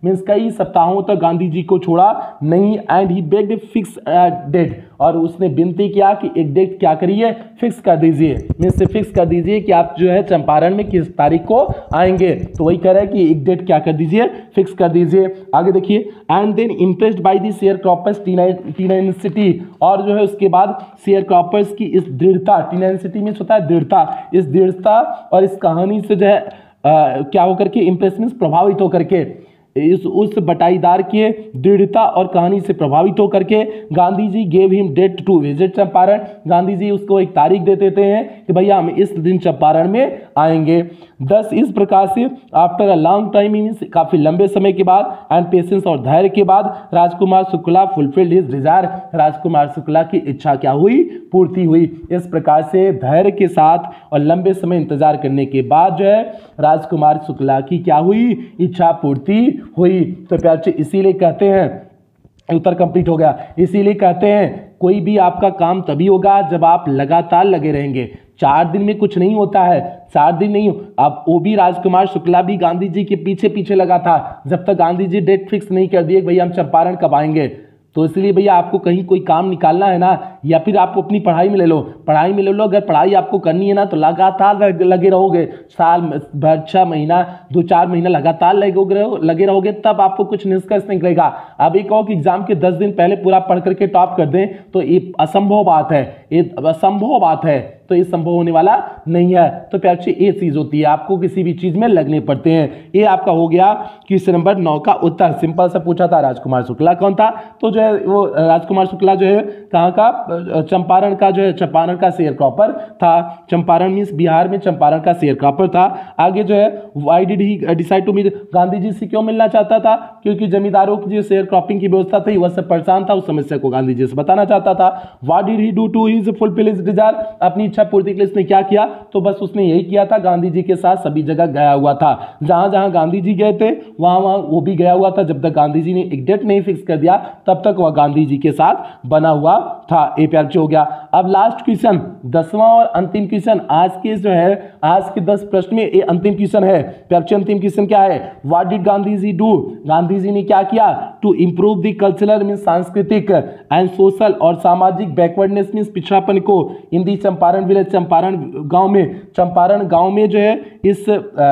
Speaker 1: मीन्स कई सप्ताहों तक गांधी जी को छोड़ा नहीं। And he begged fix date, और उसने विनती किया कि एक डेट क्या करिए, फिक्स कर दीजिए, मीन्स फिक्स कर दीजिए कि आप जो है चंपारण में किस तारीख को आएंगे। तो वही कह रहा है कि एक डेट क्या कर दीजिए, फिक्स कर दीजिए। आगे देखिए, and then impressed by the share croppers tenacity, और जो है उसके बाद शेयर क्रॉपर्स की इस दृढ़ता, टीनेंसिटी में होता है दृढ़ता, इस दृढ़ता और इस कहानी से जो है आ, क्या होकर के इम्प्रेस मीन्स प्रभावित होकर के, इस उस बटाईदार के दृढ़ता और कहानी से प्रभावित होकर के Gandhi ji gave him date to visit Champaran, Gandhi ji उसको एक तारीख दे देते हैं कि भैया हम इस दिन चंपारण में आएंगे। दस इस प्रकार से after a long time means काफी लंबे समय के बाद एंड पेशेंस और धैर्य के बाद Rajkumar Shukla fulfilled his desire, Rajkumar Shukla की इच्छा क्या हुई, पूर्ति हुई। इस प्रकार से धैर्य के साथ और लंबे समय इंतजार करने के बाद जो है राजकुमार शुक्ला की क्या हुई, इच्छा पूर्ति हुई। तो प्यार से इसीलिए कहते हैं, उत्तर कंप्लीट हो गया, इसीलिए कहते हैं कोई भी आपका काम तभी होगा जब आप लगातार लगे रहेंगे। चार दिन में कुछ नहीं होता है, चार दिन नहीं। अब वो भी राजकुमार शुक्ला भी गांधी जी के पीछे पीछे लगा था जब तक गांधी जी डेट फिक्स नहीं कर दिए भैया हम चंपारण कब आएंगे। तो इसलिए भैया आपको कहीं कोई काम निकालना है ना, या फिर आपको अपनी पढ़ाई में ले लो, पढ़ाई में ले लो, अगर पढ़ाई आपको करनी है ना तो लगातार लगे रहोगे, साल भर छः महीना दो चार महीना लगातार लगे लगे रहोगे, तब आपको कुछ निष्कर्ष निकलेगा। अब एक कहो कि एग्जाम के दस दिन पहले पूरा पढ़ करके टॉप कर दें तो ये असंभव बात है, ये असंभव बात है, तो ये संभव होने वाला नहीं है। तो प्यार से ये चीज होती है, आपको किसी भी चीज में लगने पड़ते हैं। ये आपका हो गया क्वेश्चन नंबर नौ का उत्तर। सिंपल सा पूछा था राजकुमार शुक्ला कौन था, तो जो है वो राजकुमार शुक्ला जो है कहाँ का, चंपारण का जो है चंपारण का शेयर क्रॉपर था। चंपारण मीन्स बिहार में चंपारण का शेयर क्रॉपर था। आगे जो है why did he decide to meet, Gandhi ji से क्यों मिलना चाहता था, क्योंकि जमींदारों की जो शेयर क्रॉपिंग की व्यवस्था थी वह सब परेशान था, उस समस्या को गांधी जी से बताना चाहता था। What did he do to his fulfil his desire, अपनी इच्छा पूर्ति के लिए इसने क्या किया, तो बस उसने यही किया था, गांधी जी के साथ सभी जगह गया हुआ था, जहां जहां गांधी जी गए थे वहां वहां वो भी गया हुआ था। जब तक गांधी जी ने एक डेट नहीं फिक्स कर दिया तब तक वह गांधी जी के साथ बना हुआ था। ए प्यार हो गया। अब लास्ट क्वेश्चन, दसवां और अंतिम क्वेश्चन आज के जो है, आज के दस प्रश्न में ये अंतिम क्वेश्चन है। प्यार अंतिम क्वेश्चन क्या है, what did Gandhi ji do, Gandhi ji ने क्या किया, to improve the cultural mean सांस्कृतिक एंड सोशल और सामाजिक बैकवर्डनेस मीन पिछड़ापन को in the Champaran village, Champaran गांव में, चंपारण गांव में जो है इस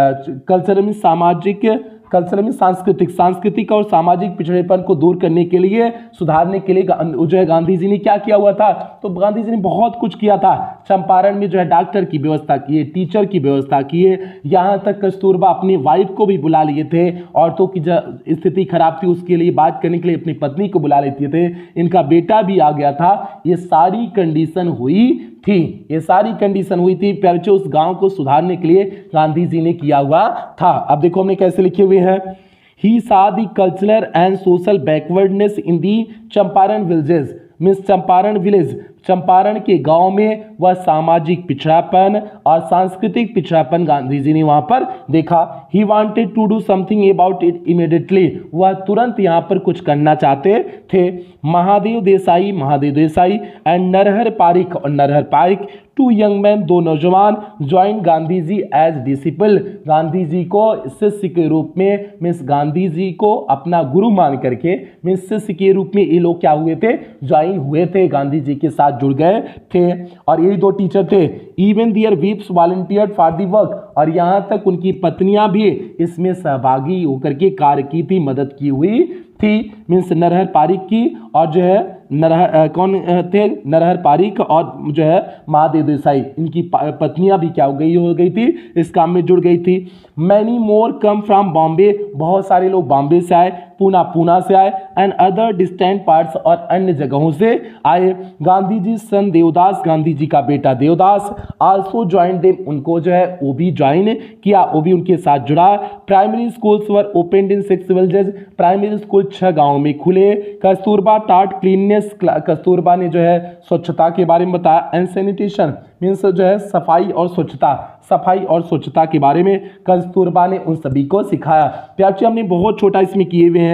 Speaker 1: कल्चरल मीन सामाजिक कल्चरल में सांस्कृतिक सांस्कृतिक और सामाजिक पिछड़ेपन को दूर करने के लिए, सुधारने के लिए जो है गांधी जी ने क्या किया हुआ था, तो गांधी जी ने बहुत कुछ किया था। चंपारण में जो है डॉक्टर की व्यवस्था की है, टीचर की व्यवस्था की है, यहाँ तक कस्तूरबा अपनी वाइफ को भी बुला लिए थे, औरतों की स्थिति खराब थी उसके लिए बात करने के लिए अपनी पत्नी को बुला लेते थे, इनका बेटा भी आ गया था। ये सारी कंडीशन हुई थी, ये सारी कंडीशन हुई थी प्यारे, उस गांव को सुधारने के लिए गांधी जी ने किया हुआ था। अब देखो हमने कैसे लिखे हुए हैं, he saw the cultural and social backwardness in the Champaran villages means Champaran village, Champaran के गांव में वह सामाजिक पिछड़ापन और सांस्कृतिक पिछड़ापन गांधी जी ने वहां पर देखा। He wanted to do something about it immediately, वह तुरंत यहां पर कुछ करना चाहते थे। महादेव देसाई, महादेव देसाई एंड नरहर पारिक और Narhar Parikh, two young man, दो नौजवान, join Gandhi ji as disciple, Gandhi ji को शिष्य के रूप में मीन्स गांधी जी को अपना गुरु मान करके मीन्स शिष्य के रूप में ये लोग क्या हुए थे, ज्वाइन हुए थे, गांधी जी के साथ जुड़ गए थे। और यही दो टीचर थे। Even their wives volunteered for the work, और यहाँ तक उनकी पत्नियां भी इसमें सहभागी होकर के कार्य की थी, मदद की हुई थी। मीन्स नरहर पारिक की और जो है नरहर कौन थे, नरहर पारिक और जो है महादेव देसाई, इनकी पत्नियां भी क्या हो गई हो गई थी, इस काम में जुड़ गई थी। Many more come from Bombay, बहुत सारे लोग बॉम्बे से आए, पूना पूना से आए, एंड अदर डिस्टेंट पार्ट्स और अन्य जगहों से आए। गांधी जी सन देवदास, गांधी जी का बेटा देवदास आल्सो ज्वाइन देम, उनको जो है वो भी ज्वाइन किया, वो भी उनके साथ जुड़ा। Primary schools were opened in six villages, primary school छह गांवों में खुले। कस्तूरबा टाट क्लीननेस, कस्तूरबा ने जो है स्वच्छता के बारे में बताया। एंड सैनिटेशन मीन्स जो है सफाई और स्वच्छता, सफाई और स्वच्छता के बारे में कस्तूरबा ने उन सभी को सिखाया। प्यार हमने बहुत छोटा इसमें किए हुए हैं,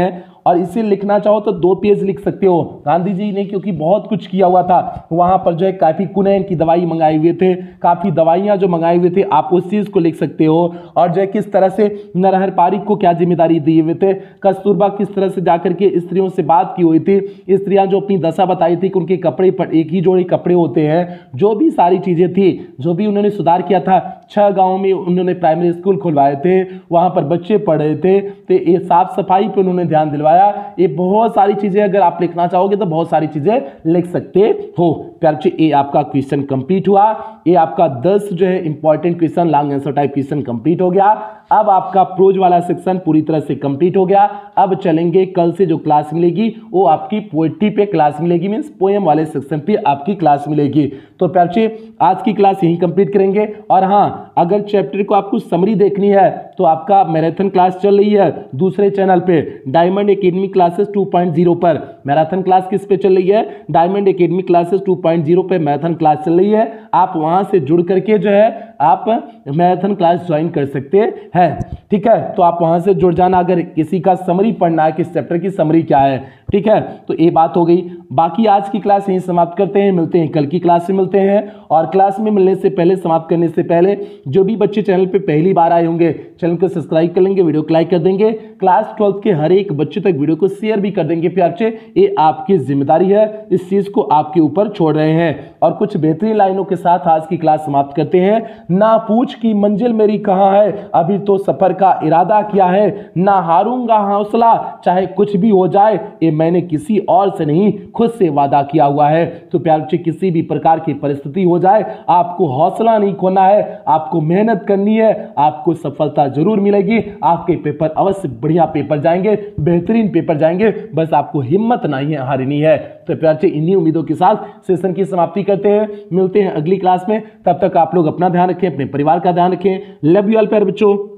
Speaker 1: और इसे लिखना चाहो तो दो पेज लिख सकते हो। गांधी जी ने क्योंकि बहुत कुछ किया हुआ था, वहां पर जो है काफी कुनैन की दवाई मंगाए हुए थे, काफी दवाइयां जो मंगाए हुए थे, आप उस चीज को लिख सकते हो। और जो है किस तरह से नरहर पारिक को क्या जिम्मेदारी दिए हुए थे, कस्तूरबा किस तरह से जाकर के स्त्रियों से बात की हुई थी, स्त्रियां जो अपनी दशा बताई थी कि उनके कपड़े पर एक ही जोड़ी कपड़े होते हैं, जो भी सारी चीजें थी, जो भी उन्होंने सुधार किया था। छह गांवों में उन्होंने प्राइमरी स्कूल खुलवाए थे, वहां पर बच्चे पढ़ रहे थे, तो ये साफ सफाई पे उन्होंने ध्यान दिलवाया। ये बहुत सारी चीजें अगर आप लिखना चाहोगे तो बहुत सारी चीजें लिख सकते हो। प्यारे बच्चे, ये आपका क्वेश्चन कंप्लीट हुआ। ये आपका दस जो है important question, long answer type question complete हो गया। अब आपका प्रोज वाला सेक्शन पूरी तरह से कंप्लीट हो गया। अब चलेंगे कल से जो क्लास मिलेगी वो आपकी पोएट्री पे क्लास मिलेगी, मींस पोएम वाले सेक्शन पे आपकी क्लास मिलेगी। तो प्यारे बच्चे, आज की क्लास यहीं कंप्लीट करेंगे। और हाँ, अगर चैप्टर को आपको समरी देखनी है तो आपका मैराथन क्लास चल रही है दूसरे चैनल पे, diamond academy classes two point zero पर। मैराथन क्लास किस पे चल रही है? Diamond academy classes two point zero पे मैराथन क्लास चल रही है। आप वहां से जुड़ करके जो है आप मैराथन क्लास ज्वाइन कर सकते हैं, ठीक है। तो आप वहां से जुड़ जाना अगर किसी का समरी पढ़ना है, किस चैप्टर की समरी क्या है, ठीक है। तो ये बात हो गई। बाकी आज की क्लास यहीं समाप्त करते हैं, मिलते हैं कल की क्लास में मिलते हैं। और क्लास में मिलने से पहले, समाप्त करने से पहले, जो भी बच्चे चैनल पे पहली बार आए होंगे चैनल को सब्सक्राइब कर लेंगे, वीडियो को लाइक कर देंगे, क्लास ट्वेल्थ के हर एक बच्चे तक वीडियो को शेयर भी कर देंगे। प्यारे बच्चे, ये आपकी जिम्मेदारी है, इस चीज को आपके ऊपर छोड़ रहे हैं। और कुछ बेहतरीन लाइनों के साथ आज की क्लास समाप्त करते हैं। ना पूछ की मंजिल मेरी कहाँ है, अभी तो सफर का इरादा किया है, ना हारूंगा हौसला चाहे कुछ भी हो जाए, ये मैंने किसी और से नहीं खुद से वादा किया हुआ है। तो प्यारे बच्चे, किसी भी प्रकार की परिस्थिति हो जाए, आपको हौसला नहीं खोना है, आपको मेहनत करनी है, आपको सफलता जरूर मिलेगी। आपके पेपर अवश्य बढ़िया पेपर जाएंगे, बेहतरीन पेपर जाएंगे, बस आपको हिम्मत नहीं हारनी है। तो प्यारे बच्चे, इन्हीं उम्मीदों के साथ सेशन की समाप्ति करते हैं, मिलते हैं अगली क्लास में। तब तक आप लोग अपना ध्यान रखें, अपने परिवार का ध्यान रखें। लव यू ऑल प्यारे बच्चों।